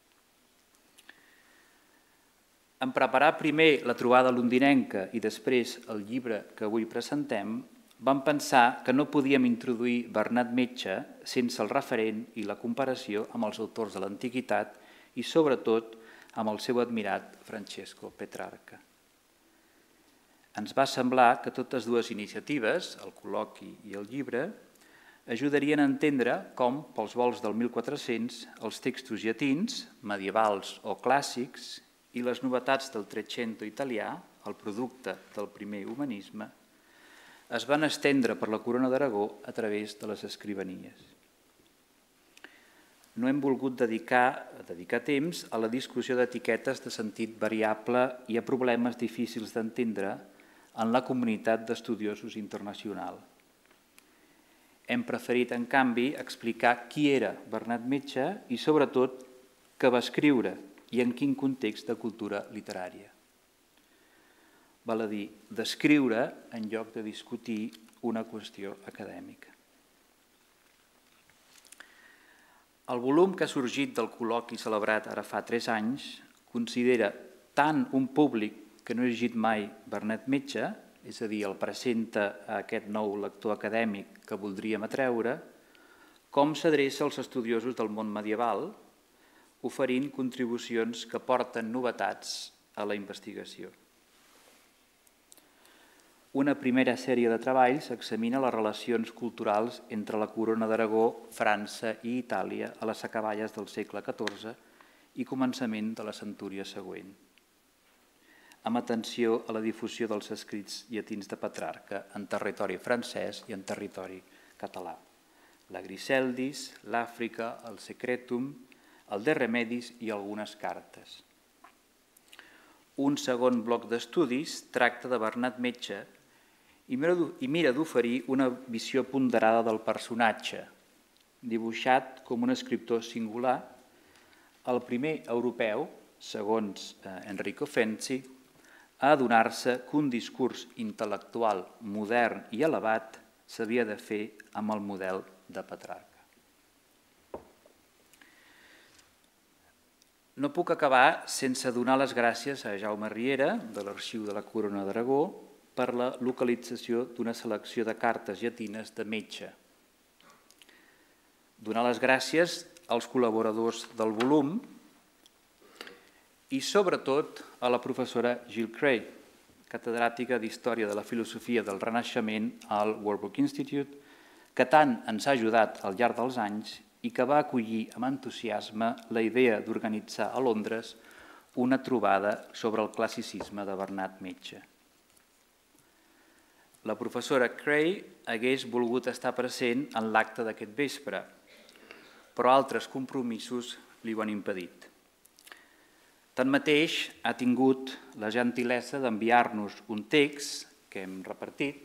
En preparar primer la trobada londinenca i després el llibre que avui presentem, vam pensar que no podíem introduir Bernat Metge sense el referent i la comparació amb els autors de l'antiguitat i, sobretot, amb el seu admirat Francesco Petrarca. Ens va semblar que totes dues iniciatives, el col·loqui i el llibre, ajudarien a entendre com, pels volts del 1400, els textos llatins, medievals o clàssics, i les novetats del Trecento italià, el producte del primer humanisme, es van estendre per la Corona d'Aragó a través de les escrivanies. No hem volgut dedicar temps a la discussió d'etiquetes de sentit variable i a problemes difícils d'entendre en la comunitat d'estudiosos internacional. Hem preferit, en canvi, explicar qui era Bernat Metge i, sobretot, què va escriure i en quin context de cultura literària. Val a dir, d'escriure en lloc de discutir una qüestió acadèmica. El volum que ha sorgit del col·loqui celebrat ara fa 3 anys considera tant un públic que no ha llegit mai Bernat Metge, és a dir, el presenta a aquest nou lector acadèmic que voldríem atreure, com s'adreça als estudiosos del món medieval, oferint contribucions que porten novetats a la investigació. Una primera sèrie de treballs examina les relacions culturals entre la Corona d'Aragó, França i Itàlia a les acaballes del segle XIV i començament de la centúria següent, amb atenció a la difusió dels escrits llatins de Petrarca en territori francès i en territori català. La Griseldis, l'Àfrica, el Secretum, el De Remedis i algunes cartes. Un segon bloc d'estudis tracta de Bernat Metge i mira d'oferir una visió ponderada del personatge, dibuixat com un escriptor singular, el primer europeu, segons Enrico Fenzi, a adonar-se que un discurs intel·lectual modern i elevat s'havia de fer amb el model de Petrarca. No puc acabar sense donar les gràcies a Jaume Riera, de l'Arxiu de la Corona d'Aragó, per la localització d'una selecció de cartes llatines de Metge. Donar les gràcies als col·laboradors del volum i, sobretot, a la professora Jill Cray, catedràtica d'Història de la Filosofia del Renaixement al World Book Institute, que tant ens ha ajudat al llarg dels anys i que va acollir amb entusiasme la idea d'organitzar a Londres una trobada sobre el classicisme de Bernat Metge. La professora Cray hagués volgut estar present en l'acte d'aquest vespre, però altres compromisos li ho han impedit. Tanmateix, ha tingut la gentilesa d'enviar-nos un text que hem repartit,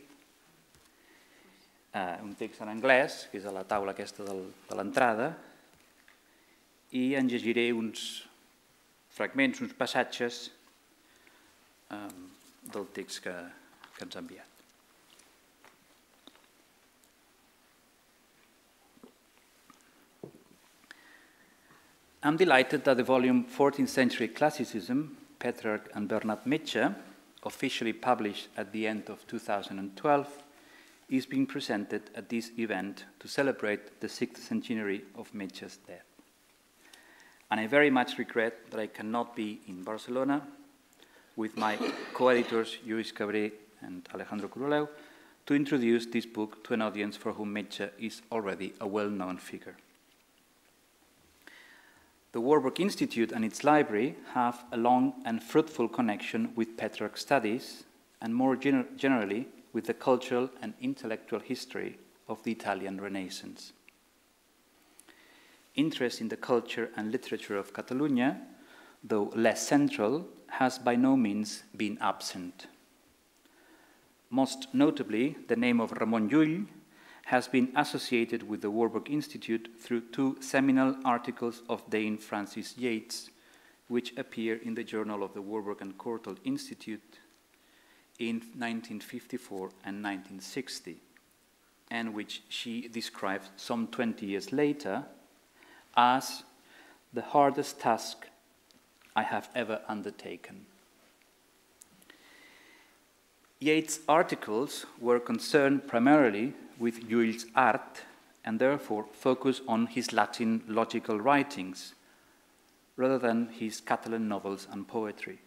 un text en anglès, que és a la taula aquesta de l'entrada, i en llegiré uns fragments, uns passatges del text que ens ha enviat. I'm delighted that the volume 14th Century Classicism, Petrarch and Bernat Metge, officially published at the end of 2012, is being presented at this event to celebrate the 6th centenary of Metge's death. And I very much regret that I cannot be in Barcelona with my co-editors Lluís Cabré and Alejandro Coroleu to introduce this book to an audience for whom Metge is already a well-known figure. The World Book Institute and its library have a long and fruitful connection with Petrarch studies and more generally with the cultural and intellectual history of the Italian Renaissance. Interest in the culture and literature of Catalonia, though less central, has by no means been absent. Most notably, the name of Ramon Llull has been associated with the Warburg Institute through 2 seminal articles of Dane Francis Yates, which appear in the Journal of the Warburg and Courtauld Institute in 1954 and 1960, and which she describes some 20 years later as the hardest task I have ever undertaken. Yates' articles were concerned primarily with Llull's art and therefore focus on his Latin logical writings rather than his Catalan novels and poetry.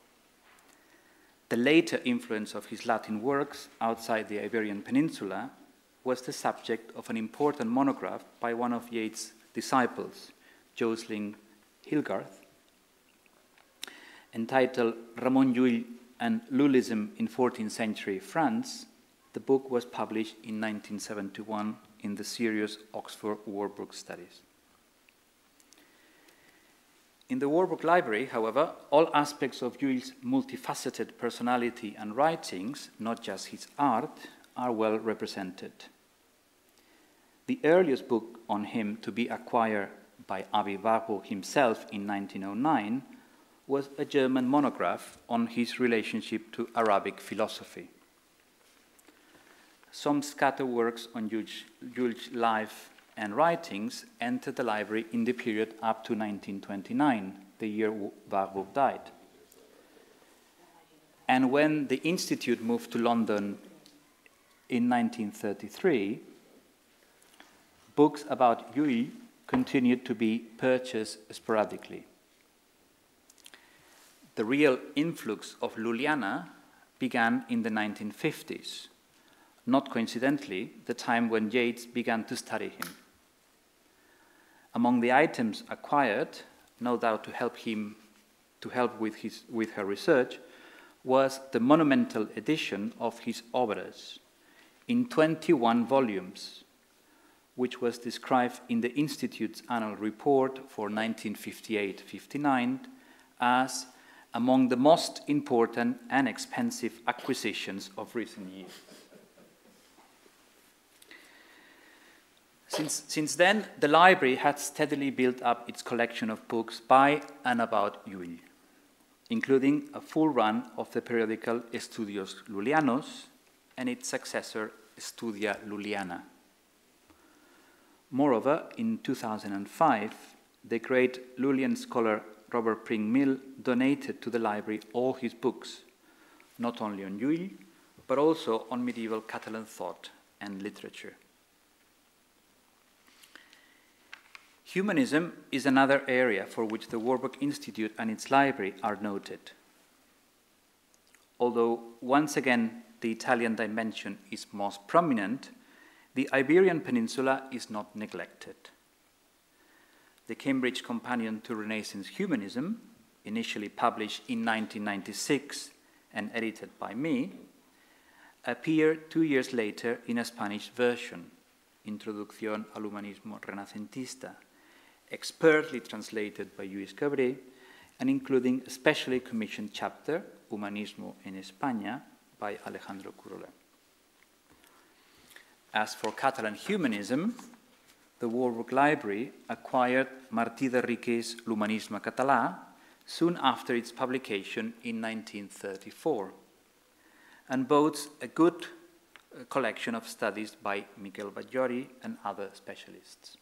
The later influence of his Latin works outside the Iberian Peninsula was the subject of an important monograph by one of Yates' disciples, Joscelyn Hilgarth, entitled Ramon Llull and Lullism in 14th Century France. The book was published in 1971 in the series Oxford Warburg Studies. In the Warburg Library, however, all aspects of Llull's multifaceted personality and writings, not just his art, are well represented. The earliest book on him to be acquired by Abbé Warburg himself in 1909 was a German monograph on his relationship to Arabic philosophy. Some scattered works on Llull's life and writings entered the library in the period up to 1929, the year Warburg died. And when the Institute moved to London in 1933, books about Llull continued to be purchased sporadically. The real influx of Lulliana began in the 1950s, not coincidentally, the time when Yates began to study him. Among the items acquired, no doubt to help with her research, was the monumental edition of his Obras in 21 volumes, which was described in the Institute's annual report for 1958-59 as among the most important and expensive acquisitions of recent years. Since then, the library had steadily built up its collection of books by and about Llull, including a full run of the periodical Estudios Lullianos and its successor, Studia Lulliana. Moreover, in 2005, the great Lullian scholar Robert Pring Mill donated to the library all his books, not only on Llull, but also on medieval Catalan thought and literature. Humanism is another area for which the Warburg Institute and its library are noted. Although, once again, the Italian dimension is most prominent, the Iberian Peninsula is not neglected. The Cambridge Companion to Renaissance Humanism, initially published in 1996 and edited by me, appeared 2 years later in a Spanish version, Introducción al Humanismo Renacentista, expertly translated by Lluís Cabré and including a specially commissioned chapter, Humanismo en España, by Alejandro Curolé. As for Catalan humanism, the Warburg Library acquired Martí de Riquer's L'Humanisme Català soon after its publication in 1934, and boasts a good collection of studies by Miquel Batllori and other specialists.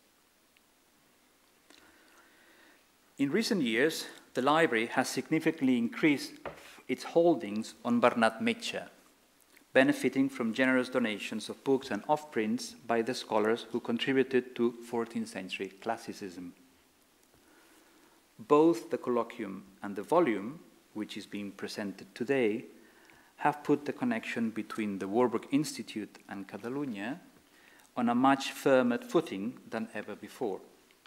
In recent years, the library has significantly increased its holdings on Bernat Metge, benefiting from generous donations of books and offprints by the scholars who contributed to 14th century classicism. Both the colloquium and the volume, which is being presented today, have put the connection between the Warburg Institute and Catalonia on a much firmer footing than ever before.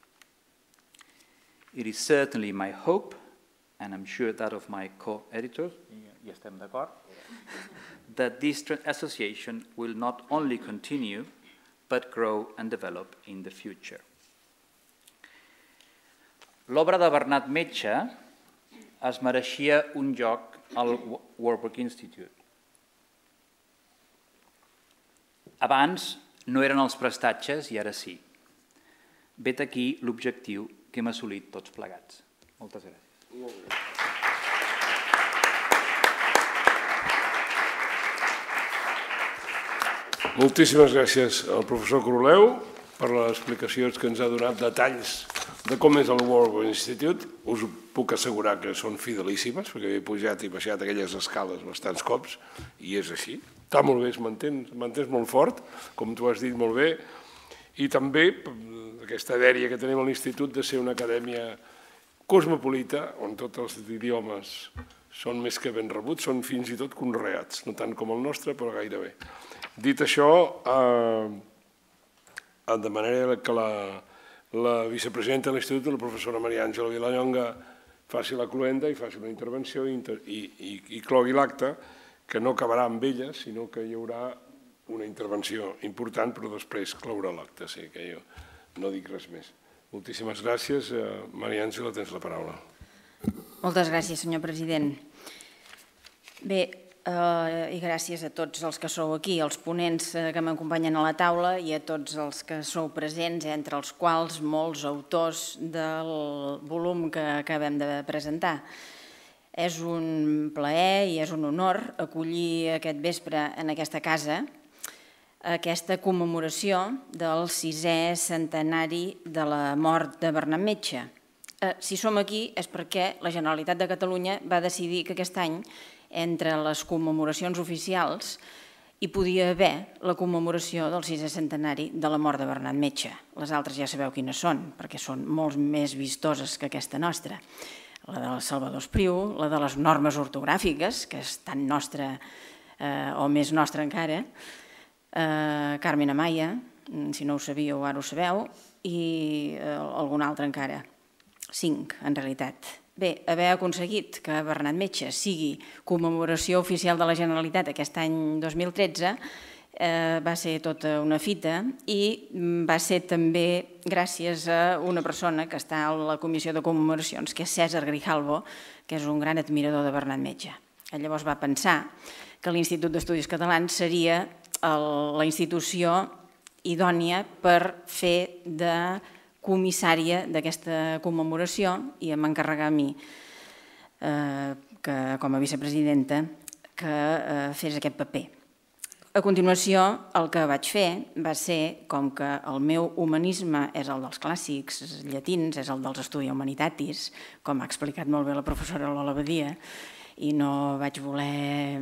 It is certainly my hope, and I'm sure that of my co-editors, that this association will not only continue, but grow and develop in the future. L'obra de Bernat Metge es mereixia un lloc al Warburg Institute. Abans, no eren els prestatges i ara sí. Vet aquí l'objectiu que hem assolit tots plegats. Moltes gràcies. Moltíssimes gràcies al professor Coroleu per les explicacions que ens ha donat, detalls de com és el World War Institute. Us puc assegurar que són fidelíssimes, perquè he pujat i baixat aquelles escales bastants cops, i és així. Està molt bé, es mantens molt fort, com tu has dit molt bé, i també aquesta dèria que tenim a l'Institut de ser una acadèmia cosmopolita, on tots els idiomes són més que ben rebuts, són fins i tot conreats, no tant com el nostre, però gairebé. Dit això, demanaré que la vicepresidenta de l'Institut, la professora Maria Àngela Vilallonga, faci la cloenda i faci una intervenció i clogui l'acte, que no acabarà amb ella, sinó que hi haurà una intervenció important, però després clourà l'acte, o sigui que jo no dic res més. Moltíssimes gràcies. Maria Àngela, tens la paraula. Moltes gràcies, senyor president. Bé, i gràcies a tots els que sou aquí, als ponents que m'acompanyen a la taula i a tots els que sou presents, entre els quals molts autors del volum que acabem de presentar. És un plaer i és un honor acollir aquest vespre en aquesta casa aquesta commemoració del 6è centenari de la mort de Bernat Metge. Si som aquí és perquè la Generalitat de Catalunya va decidir que aquest any, entre les commemoracions oficials, hi podia haver la commemoració del 6è centenari de la mort de Bernat Metge. Les altres ja sabeu quines són, perquè són molt més vistoses que aquesta nostra. La de Salvador Espriu, la de les normes ortogràfiques, que és tan nostra o més nostra encara, Carmen Amaya, si no ho sabíeu ara ho sabeu, i alguna altra encara. 5, en realitat. Bé, haver aconseguit que Bernat Metge sigui commemoració oficial de la Generalitat aquest any 2013 va ser tota una fita i va ser també gràcies a una persona que està a la Comissió de Commemoracions, que és César Grijalvo, que és un gran admirador de Bernat Metge. Llavors va pensar que l'Institut d'Estudis Catalans seria la institució idònia per fer de comissària d'aquesta commemoració i em va encarregar a mi, com a vicepresidenta, que fes aquest paper. A continuació, el que vaig fer va ser, com que el meu humanisme és el dels clàssics llatins, és el dels Studia Humanitatis, com ha explicat molt bé la professora Lola Badia, i no vaig voler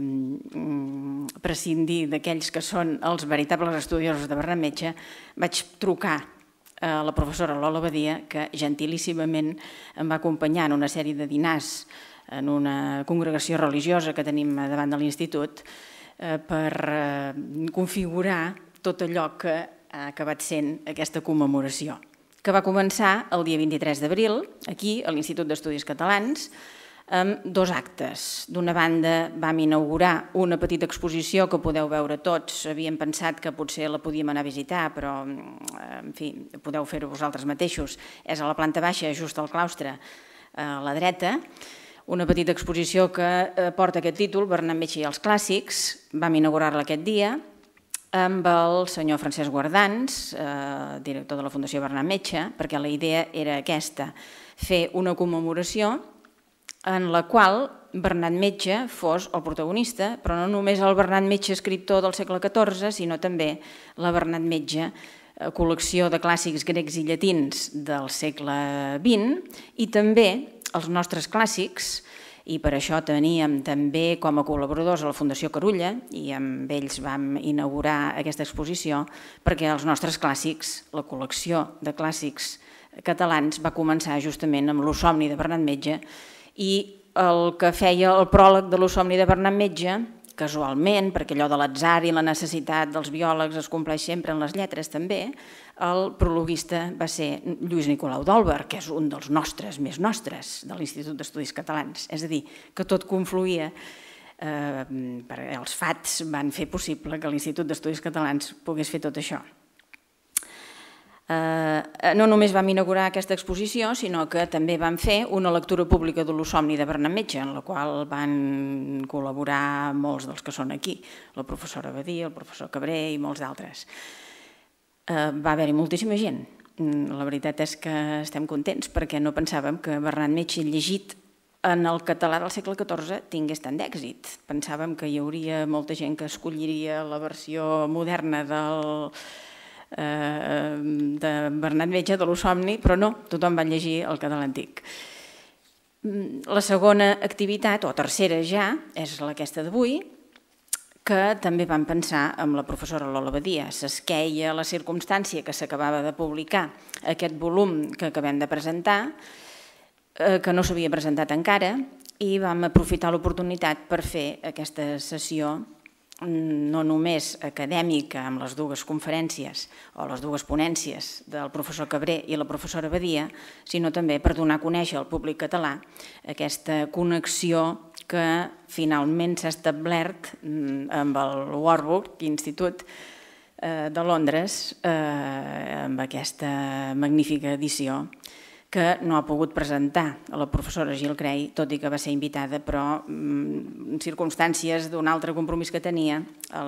prescindir d'aquells que són els veritables estudiosos de Bernat Metge, vaig trucar a la professora Lola Badia, que gentilíssimament em va acompanyar en una sèrie de dinars en una congregació religiosa que tenim davant de l'Institut per configurar tot allò que ha acabat sent aquesta commemoració, que va començar el dia 23 d'abril, aquí, a l'Institut d'Estudis Catalans, amb 2 actes. D'una banda vam inaugurar una petita exposició que podeu veure tots. Havíem pensat que potser la podíem anar a visitar, però en fi, podeu fer-ho vosaltres mateixos. És a la planta baixa, just al claustre, a la dreta. Una petita exposició que porta aquest títol, Bernat Metge i els clàssics. Vam inaugurar-la aquest dia amb el senyor Francesc Guardans, director de la Fundació Bernat Metge, perquè la idea era aquesta, fer una commemoració en la qual Bernat Metge fos el protagonista, però no només el Bernat Metge escriptor del segle XIV, sinó també la Bernat Metge col·lecció de clàssics grecs i llatins del segle XX i també els nostres clàssics, i per això teníem també com a col·laboradors a la Fundació Carulla i amb ells vam inaugurar aquesta exposició perquè els nostres clàssics, la col·lecció de clàssics catalans va començar justament amb l'Osomni de Bernat Metge i el que feia el pròleg de l'Osomni de Bernat Metge, casualment, perquè allò de l'atzar i la necessitat dels biòlegs es compleix sempre en les lletres també, el prologuista va ser Lluís Nicolau d'Olwer, que és un dels nostres, més nostres, de l'Institut d'Estudis Catalans. És a dir, que tot confluïa, els fats van fer possible que l'Institut d'Estudis Catalans pogués fer tot això. No només vam inaugurar aquesta exposició, sinó que també vam fer una lectura pública de l'Osomni de Bernat Metge, en la qual van col·laborar molts dels que són aquí, la professora Badia, el professor Cabré i molts d'altres. va haver-hi moltíssima gent. La veritat és que estem contents perquè no pensàvem que Bernat Metge llegit en el català del segle XIV tingués tant d'èxit. Pensàvem que hi hauria molta gent que escolliria la versió moderna de Bernat Metge, de l'Osomni, però no, tothom va llegir el català antic. La segona activitat, o tercera ja, és aquesta d'avui, que també vam pensar amb la professora Lola Badia. S'esqueia la circumstància que s'acabava de publicar aquest volum que acabem de presentar, que no s'havia presentat encara, i vam aprofitar l'oportunitat per fer aquesta sessió no només acadèmica amb les dues conferències o les dues ponències del professor Cabré i la professora Badia, sinó també per donar a conèixer al públic català aquesta connexió que finalment s'ha establert amb el Warburg Institute de Londres, amb aquesta magnífica edició que no ha pogut presentar a la professora Gil Crey, tot i que va ser invitada, però en circumstàncies d'un altre compromís que tenia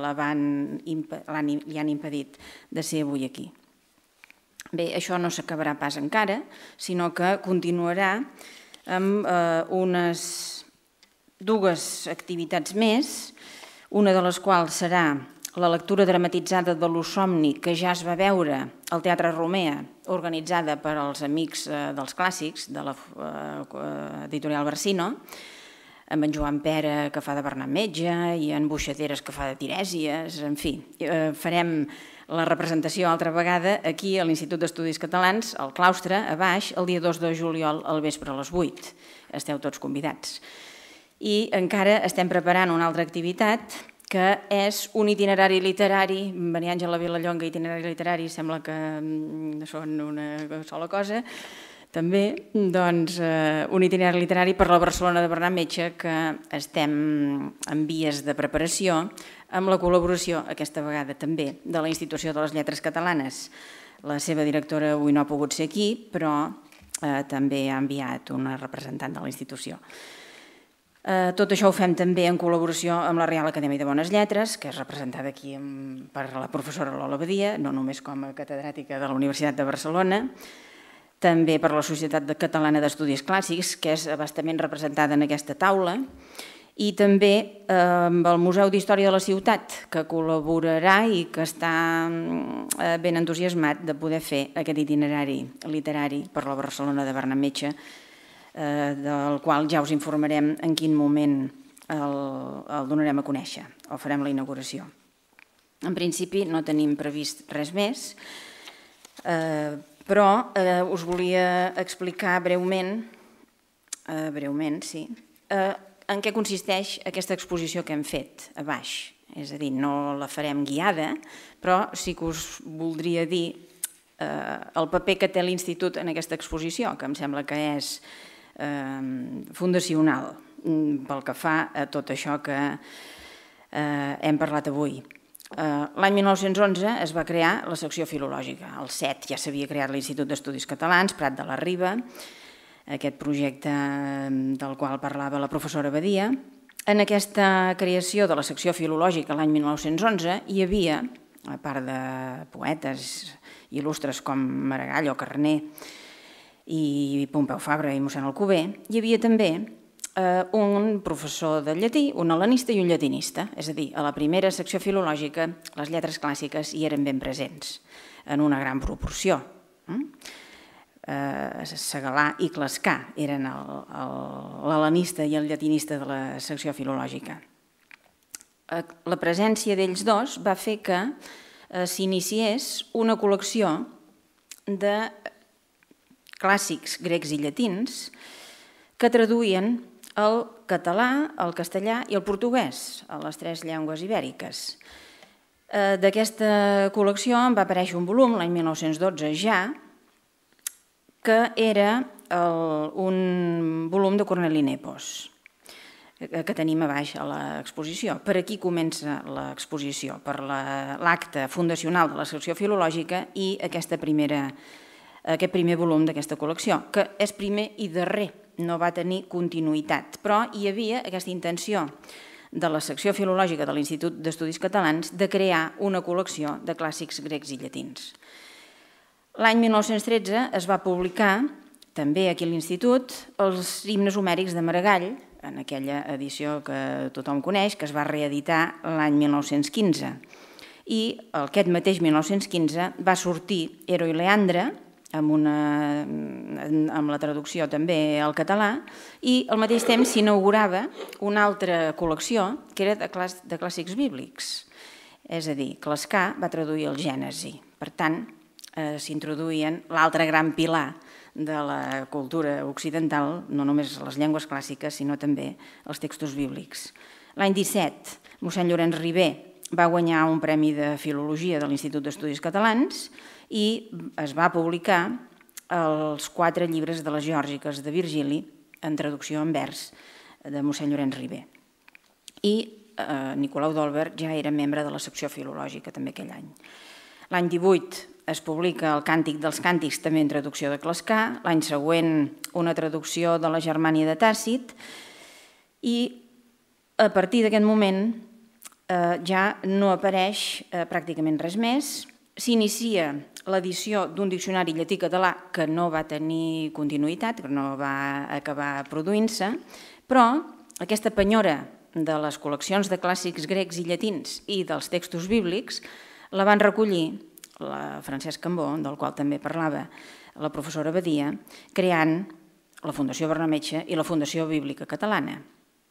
li han impedit de ser avui aquí. Bé, això no s'acabarà pas encara, sinó que continuarà amb unes dues activitats més, una de les quals serà la lectura dramatitzada de l'Osomni, que ja es va veure al Teatre Romea, organitzada per als Amics dels Clàssics, de l'editorial Barsino, amb en Joan Pera, que fa de Bernat Metge, i en Buixaderes, que fa de Tirèsies, en fi. Farem la representació altra vegada aquí a l'Institut d'Estudis Catalans, al claustre, a baix, el dia 2 de juliol al vespre a les 8. Esteu tots convidats. I encara estem preparant una altra activitat, que és un itinerari literari, Maria Àngela Vilallonga, itinerari literari, sembla que són una sola cosa, també, doncs, un itinerari literari per la Barcelona de Bernat Metge, que estem en vies de preparació, amb la col·laboració, aquesta vegada també, de la Institució de les Lletres Catalanes. La seva directora avui no ha pogut ser aquí, però també ha enviat una representant de la institució. Tot això ho fem també en col·laboració amb la Reial Acadèmia de Bones Lletres, que és representada aquí per la professora Lola Badia, no només com a catedràtica de la Universitat de Barcelona, també per la Societat Catalana d'Estudis Clàssics, que és bastament representada en aquesta taula, i també amb el Museu d'Història de la Ciutat, que col·laborarà i que està ben entusiasmat de poder fer aquest itinerari literari per la Barcelona de Bernat Metge, del qual ja us informarem en quin moment el donarem a conèixer o farem la inauguració. En principi no tenim previst res més, però us volia explicar breument, en què consisteix aquesta exposició que hem fet a baix. És a dir, no la farem guiada, però sí que us voldria dir el paper que té l'Institut en aquesta exposició, que em sembla que és fundacional pel que fa a tot això que hem parlat avui. L'any 1911 es va crear la secció filològica. Al 7 ja s'havia creat l'Institut d'Estudis Catalans, Prat de la Riba, aquest projecte del qual parlava la professora Badia. En aquesta creació de la secció filològica l'any 1911 hi havia, a part de poetes il·lustres com Maragall o Carner, i Pompeu Fabra i mossèn Alcover, hi havia també un professor de llatí, un hel·lenista i un llatinista. És a dir, a la primera secció filològica les lletres clàssiques hi eren ben presents, en una gran proporció. Segalà i Clascà eren l'hel·lenista i el llatinista de la secció filològica. La presència d'ells dos va fer que s'iniciés una col·lecció de clàssics grecs i llatins que traduïen el català, el castellà i el portuguès, a les 3 llengües ibèriques. D'aquesta col·lecció en va aparèixer un volum, l'any 1912 ja, que era un volum de Corneli Nepos, que tenim a baix a l'exposició. Per aquí comença l'exposició, per l'acte fundacional de la secció filològica i aquest primer volum d'aquesta col·lecció, que és primer i darrer, no va tenir continuïtat, però hi havia aquesta intenció de la secció filològica de l'Institut d'Estudis Catalans de crear una col·lecció de clàssics grecs i llatins. L'any 1913 es va publicar, també aquí a l'Institut, els himnes homèrics de Maragall, en aquella edició que tothom coneix, que es va reeditar l'any 1915. I aquest mateix 1915 va sortir Hero i Leandre, amb la traducció també al català, i al mateix temps s'inaugurava una altra col·lecció que era de clàssics bíblics. És a dir, Clascar va traduir el Gènesi. Per tant, s'introduïen l'altre gran pilar de la cultura occidental, no només les llengües clàssiques, sinó també els textos bíblics. L'any 17, mossèn Llorenç Ribé va guanyar un premi de Filologia de l'Institut d'Estudis Catalans i es va publicar els 4 llibres de les Geòrgiques de Virgili en traducció en vers de mossèn Llorenç Ribé. I Nicolau d'Olwer ja era membre de la secció filològica també aquell any. L'any 18 es publica el Càntic dels Càntics, també en traducció de Clascar, l'any següent una traducció de la Germània de Tàcit, i a partir d'aquest moment ja no apareix pràcticament res més. S'inicia l'edició d'un diccionari llatí-català que no va tenir continuïtat, que no va acabar produint-se, però aquesta penyora de les col·leccions de clàssics grecs i llatins i dels textos bíblics la van recollir la Francesc Cambó, del qual també parlava la professora Badia, creant la Fundació Bernametge i la Fundació Bíblica Catalana.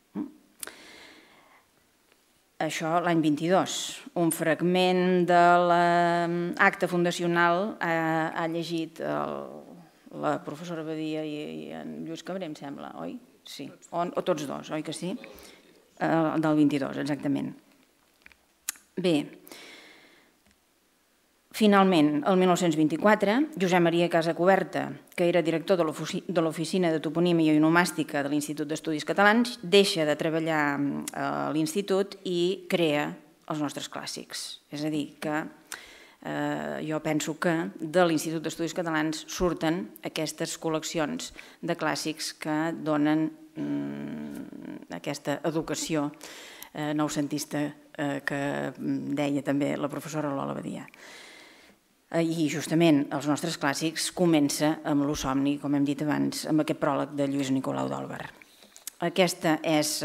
Això l'any 22. Un fragment de l'acte fundacional ha llegit la professora Badia i en Lluís Cabré, em sembla, oi? Sí, o tots dos, oi que sí? Del 22, exactament. Bé, finalment, el 1924, Josep Maria Casacoberta, que era director de l'Oficina de Toponímia i Onomàstica de l'Institut d'Estudis Catalans, deixa de treballar a l'Institut i crea els nostres clàssics. És a dir, que jo penso que de l'Institut d'Estudis Catalans surten aquestes col·leccions de clàssics que donen aquesta educació noucentista que deia també la professora Lola Badia. I justament els nostres clàssics comença amb l'Osomni, com hem dit abans, amb aquest pròleg de Lluís Nicolau d'Olwer. Aquesta és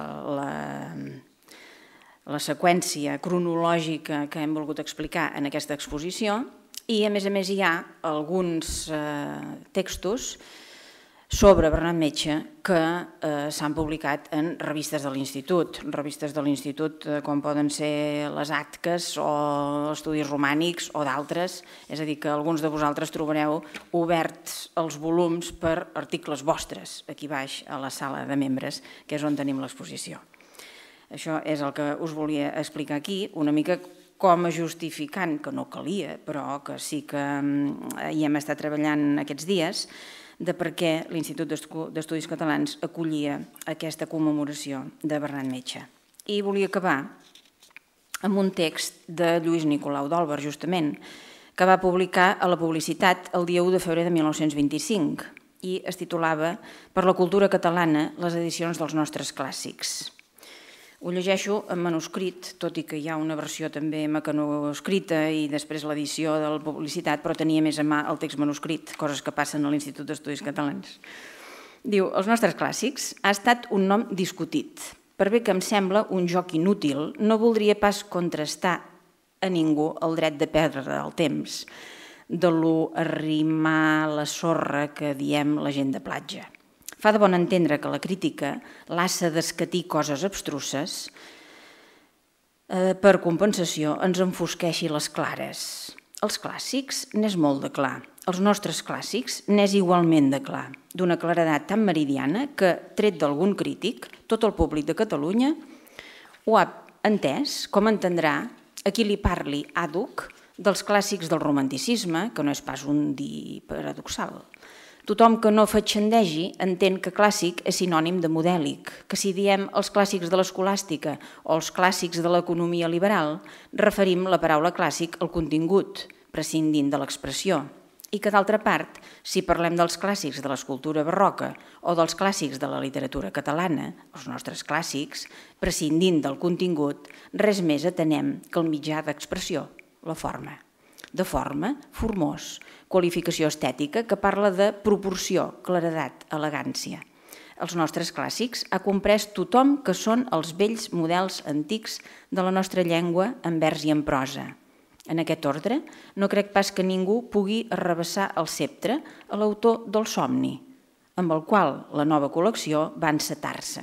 la seqüència cronològica que hem volgut explicar en aquesta exposició i a més hi ha alguns textos sobre Bernat Metge que s'han publicat en revistes de l'Institut, com poden ser les Actes o Estudis Romànics o d'altres, és a dir, que alguns de vosaltres trobareu oberts els volums per articles vostres, aquí baix a la sala de membres, que és on tenim l'exposició. Això és el que us volia explicar aquí, una mica com a justificant, que no calia, però que sí que hi hem estat treballant aquests dies, de per què l'Institut d'Estudis Catalans acollia aquesta commemoració de Bernat Metge. I volia acabar amb un text de Lluís Nicolau d'Olwer, justament, que va publicar a la Publicitat el dia 1 de febrer de 1925 i es titulava Per la cultura catalana, les edicions dels nostres clàssics. Ho llegeixo en manuscrit, tot i que hi ha una versió també mecanoscrita i després l'edició de la Publicitat, però tenia més a mà el text manuscrit, coses que passen a l'Institut d'Estudis Catalans. Diu, els nostres clàssics ha estat un nom discutit. Per bé que em sembla un joc inútil, no voldria pas contrastar a ningú el dret de perdre el temps, de lo arrimar la sorra que diem la gent de platja. Fa de bon entendre que la crítica l'assa d'escatir coses abstruses per compensació ens enfosqueixi les clares. Els clàssics n'és molt de clar. Els nostres clàssics n'és igualment de clar, d'una claredat tan meridiana que, tret d'algun crític, tot el públic de Catalunya ho ha entès, com entendrà a qui li parli àduc dels clàssics del romanticisme, que no és pas un dir paradoxal. Tothom que no fatxendegi entén que clàssic és sinònim de modèlic, que si diem els clàssics de l'escolàstica o els clàssics de l'economia liberal, referim la paraula clàssic al contingut, prescindint de l'expressió, i que, d'altra part, si parlem dels clàssics de l'escultura barroca o dels clàssics de la literatura catalana, els nostres clàssics, prescindint del contingut, res més atenem que el mitjà d'expressió, la forma. De forma, formós, qualificació estètica que parla de proporció, claredat, elegància. Els nostres clàssics ha comprès tothom que són els vells models antics de la nostra llengua en vers i en prosa. En aquest ordre, no crec pas que ningú pugui arrabassar el ceptre a l'autor del Somni, amb el qual la nova col·lecció va encetar-se.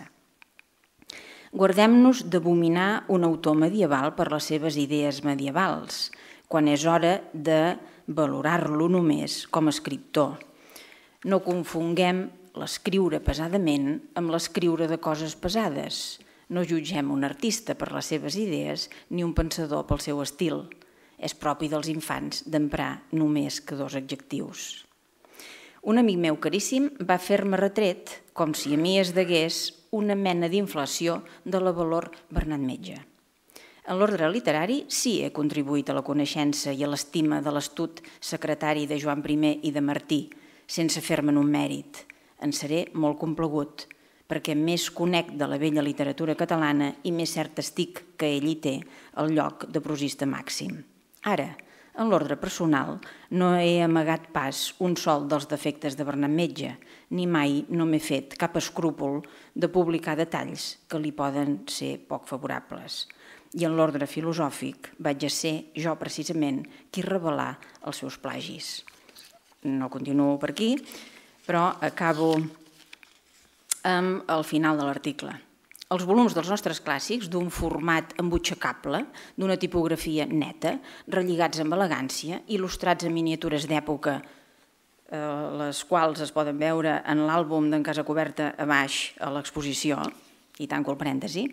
Guardem-nos d'abominar un autor medieval per les seves idees medievals, quan és hora de valorar-lo només com a escriptor. No confonguem l'escriure pesadament amb l'escriure de coses pesades. No jutgem un artista per les seves idees ni un pensador pel seu estil. És propi dels infants d'emprar només que 2 adjectius. Un amic meu caríssim va fer-me retret com si a mi es degués una mena d'inflació de la valor Bernat Metge. En l'ordre literari sí he contribuït a la coneixença i a l'estima de l'astut secretari de Joan I i de Martí, sense fer-me'n un mèrit. En seré molt complagut, perquè més conec de la vella literatura catalana i més cert estic que ell hi té el lloc de prosista màxim. Ara, en l'ordre personal, no he amagat pas un sol dels defectes de Bernat Metge, ni mai no m'he fet cap escrúpol de publicar detalls que li poden ser poc favorables. I en l'ordre filosòfic vaig a ser jo precisament qui revelar els seus plagis. No continuo per aquí, però acabo amb el final de l'article. Els volums dels nostres clàssics, d'un format embutxacable, d'una tipografia neta, relligats amb elegància, il·lustrats en miniatures d'època, les quals es poden veure en l'àlbum d'en Casacoberta a baix a l'exposició, i tanco el parèntesi,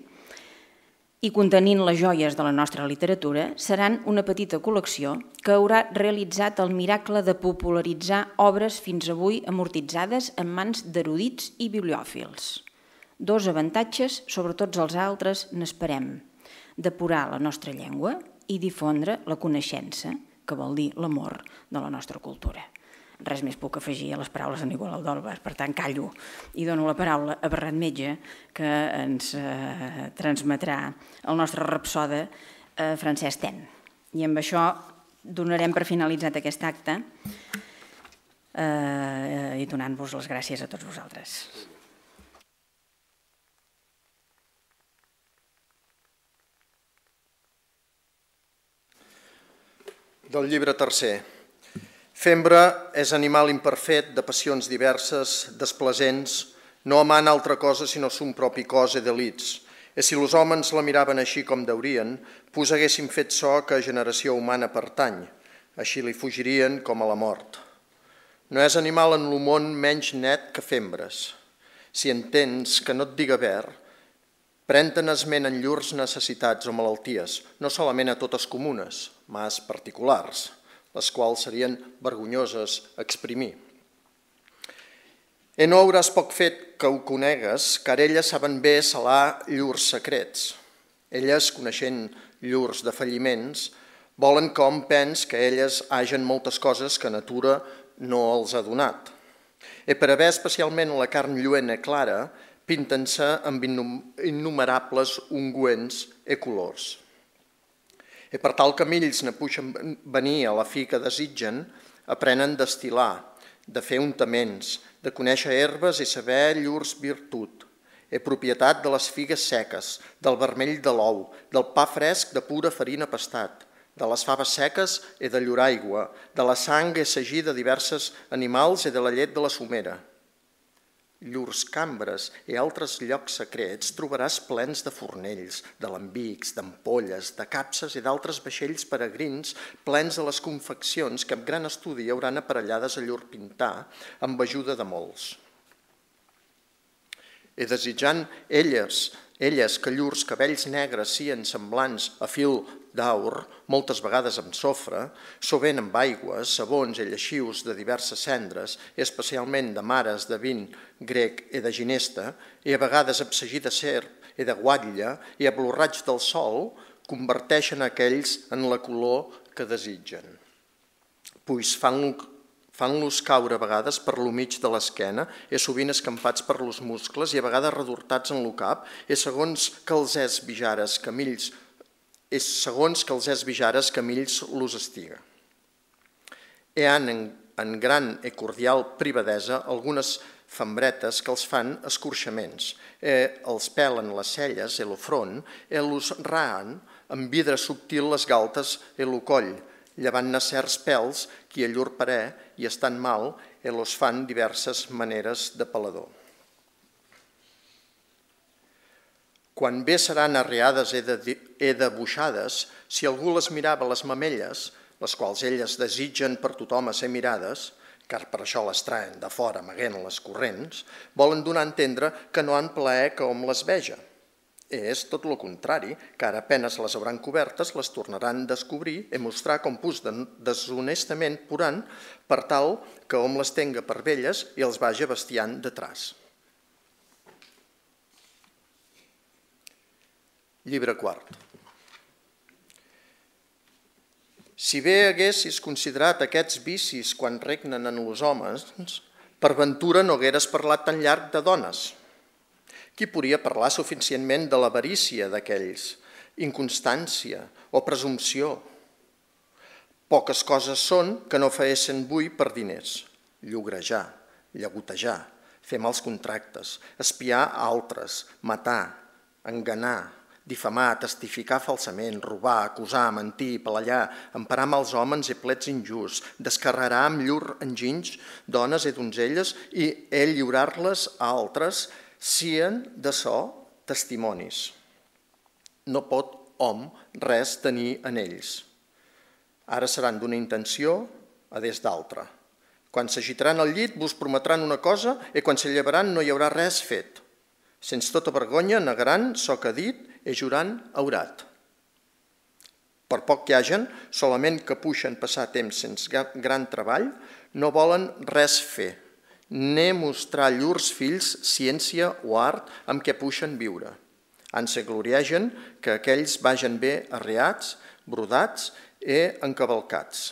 i contenint les joies de la nostra literatura, seran una petita col·lecció que haurà realitzat el miracle de popularitzar obres fins avui amortitzades en mans d'erudits i bibliòfils. 2 avantatges sobre tots els altres n'esperem: depurar la nostra llengua i difondre la coneixença, que vol dir l'amor de la nostra cultura. Res més puc afegir a les paraules de Nicolau d'Olbas, per tant callo i dono la paraula a Bernat Metge, que ens transmetrà el nostre rapsode Francesc Ten. I amb això donarem per finalitzat aquest acte i donant-vos les gràcies a tots vosaltres. Del llibre tercer. Fembra és animal imperfet, de passions diverses, desplacents, no amant altra cosa sinó son propi cos e delits. E si los hòmens la miraven així com deurien, pues haguessin fet so que a generació humana pertany, així li fugirien com a la mort. No és animal en lo món menys net que fembres. Si entens que no et diga ver, pren-te'n esment en llurs necessitats o malalties, no solament a totes comunes, mas particulars, les quals serien vergonyoses a exprimir. E no hauràs poc fet que ho conegues, car elles saben bé salar llurs secrets. Elles, coneixent llurs defalliments, volen que hom pens que elles hagen moltes coses que natura no els ha donat. E per haver especialment la carn lluent i clara, pinten-se amb innumerables ungüents i colors. I per tal que mills ne puixen venir a la fi que desitgen, aprenen d'estilar, de fer untaments, de conèixer herbes i saber llurs virtut, i propietat de les figues seques, del vermell de l'ou, del pa fresc de pura farina pastat, de les faves seques i de llur aigua, de la sang i sagí de diversos animals i de la llet de la somera. Llurs cambres i altres llocs secrets trobaràs plens de fornells, d'alambics, d'ampolles, de capses i d'altres vaixells peregrins plens de les confeccions que amb gran estudi hauran aparellades a llur pintar amb ajuda de molts. I desitjant elles que llurs cabells negres sien semblants a fil d'aur, moltes vegades amb sofre, sovint amb aigües, sabons i lleixius de diverses cendres, i especialment de mares de vin grec i de ginesta, i a vegades amb sagí de serp i de guatlla, i a blorraig del sol, converteixen aquells en la color que desitgen. Pues fan fan-los caure a vegades per lo mig de l'esquena, sovint escampats per los muscles i a vegades redortats en lo cap, segons que els vijares camills los estiga. Han en gran i cordial privadesa algunes fambretes que els fan escorxaments, els pelen les celles i el front, los raen amb vidre subtil les galtes i el coll, llevant-ne certs pèls que a llur parer i estan mal los fan diverses maneres de pelador. Quan bé seran arreades i debuixades, si algú les mirava les mamelles, les quals elles desitgen per tothom a ser mirades, car per això les traen de fora amaguent les corrents, volen donar a entendre que no han plaer que hom les veja. És tot el contrari, que ara apenes les hauran cobertes, les tornaran a descobrir i mostrar com pus deshonestament puran per tal que hom les tenga per velles i els vaja bestiant detrás. Llibre quart. Si bé haguessis considerat aquests vicis quan regnen en els homes, per ventura no hagueres parlat tan llarg de dones. Qui podria parlar suficientment de l'avarícia d'aquells, inconstància o presumpció? Poques coses són que no feessin bull per diners, llogrejar, llagotejar, fer mals contractes, espiar altres, matar, enganar, difamar, testificar falsament, robar, acusar, mentir, palellar, emparar mals homes i plets injusts, descarregar amb llur enginys dones i donzelles i lliurar-les a altres, sien de so testimonis. No pot hom res tenir en ells. Ara seran d'una intenció a des d'altra. Quan s'agitaran al llit vos prometran una cosa i quan se llevaran no hi haurà res fet. Sense tota vergonya negaran ço que ha dit i jurant aurat. Per poc que hagen, solament que puixen passar temps sense gran treball, no volen res fer, ne mostrar llurs fills ciència o art amb què puixen viure. Se gloriegen que aquells vagen bé arreats, brodats i encavalcats.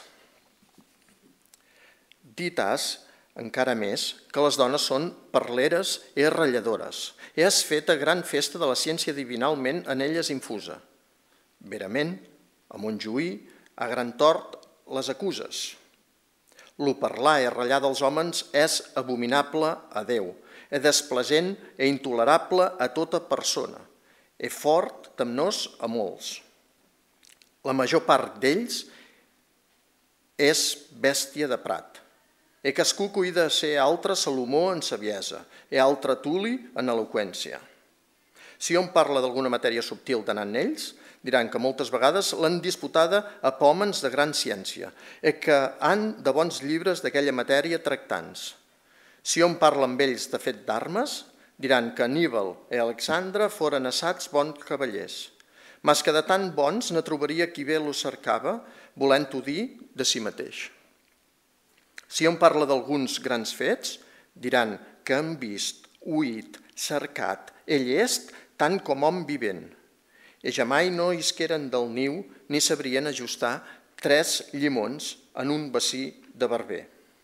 Dit has, encara més, que les dones són parleres i ratlladores, i has fet a gran festa de la ciència divinalment en elles infusa. Verament, a Montjuï, a gran tort les acuses. Lo parlar i ratllar dels homes és abominable a Déu, és desplacent i intolerable a tota persona, és fort, temnós a molts. La major part d'ells és bèstia de prat. I cascú cuida a ser altre Salomó en saviesa i altre Tuli en eloqüència. Si hom parla d'alguna matèria subtil d'anant ells, diran que moltes vegades l'han disputada a hòmens de gran ciència i que han de bons llibres d'aquella matèria tractants. Si hom parla amb ells de fet d'armes, diran que Aníbal i Alexandre foren assats bons cavallers, mas que de tan bons ne trobaria qui bé lo cercava, volent-ho dir de si mateix. Si hom parla d'alguns grans fets, diran que han vist, oït, cercat, i llest tant com hom vivent, i jamai no isqueren del niu ni sabrien ajustar 3 llimons en un bací de barber.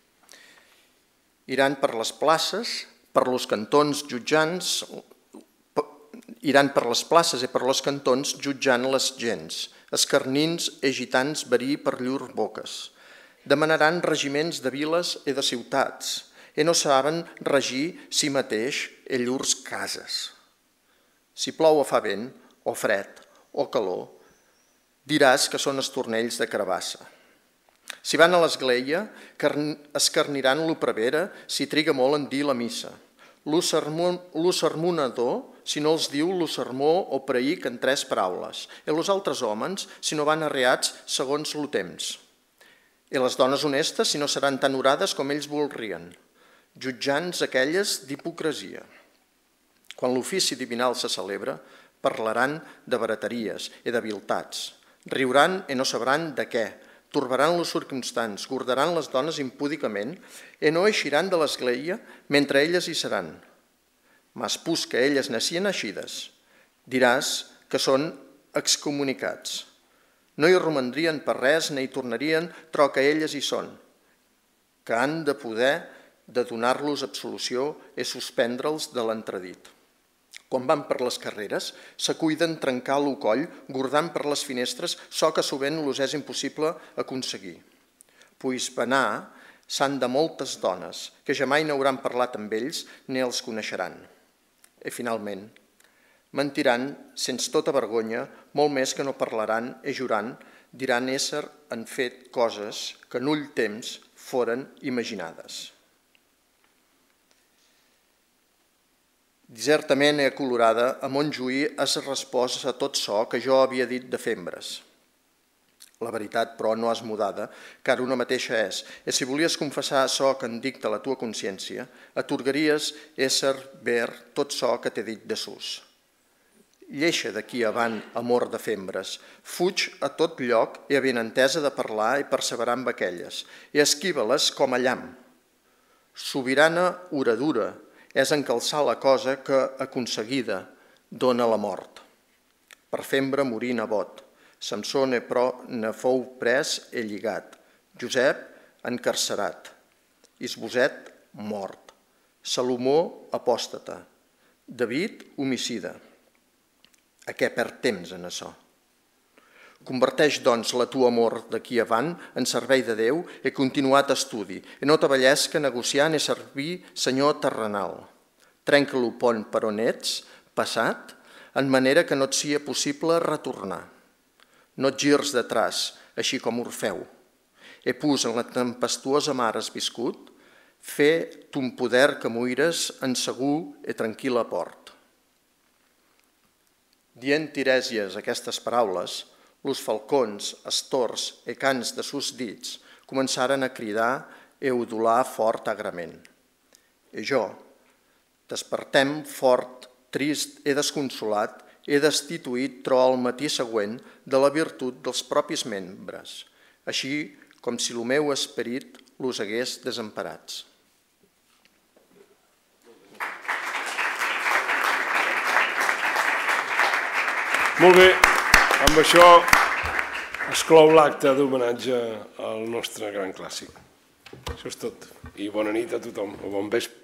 Iran per les places, per los cantons jutjants, iran per les places i per los cantons jutjant les gens, escarnins i gitans verí per llur boques. Demanaran regiments de viles i de ciutats, i no saben regir si mateix i llurs cases. Si plou o fa vent, o fred, o calor, diràs que són estornells de carabassa. Si van a l'església, escarniran lo prevere si triga molt en dir la missa. Lo sermonador, si no els diu lo sermó o preïc en 3 paraules, i los altres homes, si no van arreats segons lo temps. I les dones honestes, si no seran tan orades com ells voldrien, jutjants aquelles d'hipocresia. Quan l'ofici divinal se celebra, parlaran de barateries i de viltats, riuran i no sabran de què, torbaran los circumstants, guardaran les dones impúdicament i no eixiran de l'església mentre elles hi seran. Mas pus que elles nacien eixides, diràs que són excomunicats. No hi romandrien per res ni hi tornarien tro que elles hi són. que han de poder de donar-los absolució és suspendre'ls de l'entredit. Quan van per les carreres, s'acuiden trencar l'ocoll gordant per les finestres, so que sovint los és impossible aconseguir. Pues benar s'han de moltes dones, que jamai n'hauran parlat amb ells ni els coneixeran. I finalment, mentiran sense tota vergonya, molt més que no parlaran i jurant, diran ésser han fet coses que en ull temps foren imaginades. Certament he acolorada, a Montjuïc has respost a tot ço que jo havia dit de fembres. La veritat, però, no has mudada, car una mateixa és, i si volies confessar açò que en dicta la tua consciència, atorgaries ésser ver tot ço que t'he dit de sus. Lleixa d'aquí avant, amor de fembres, fuig a tot lloc i a benentesa de parlar i perseverar amb aquelles, i esquiva-les com a llamp. Sobirana oradura, és encalçar la cosa que, aconseguida, dona la mort. Per fembre morí Nebot, Samsó ne fou pres i lligat, Josep encarcerat, Isboset mort, Salomó apòstata, David homicida. A què perd temps en açò? Converteix, doncs, la tua amor d'aquí avant en servei de Déu i continuat estudi, i no t'avellesca negociant i servir senyor terrenal. Trenca-lo pont per on ets, passat, en manera que no et sia possible retornar. No et girs detrás, així com Orfeu. He pus en la tempestuosa mar has viscut, fer ton poder que muires en segur i tranquil·la port. Dient Tirèsies aquestes paraules, los falcons, astors i cans de sus dits començaren a cridar i udolar fort agrament. I jo, despertem fort, trist i desconsolat, he destituït tro al matí següent de la virtut dels propis membres, així com si el meu esperit los hagués desemparats. Molt bé, amb això es clou l'acte d'homenatge al nostre gran clàssic. Això és tot. I bona nit a tothom, o bon vespre.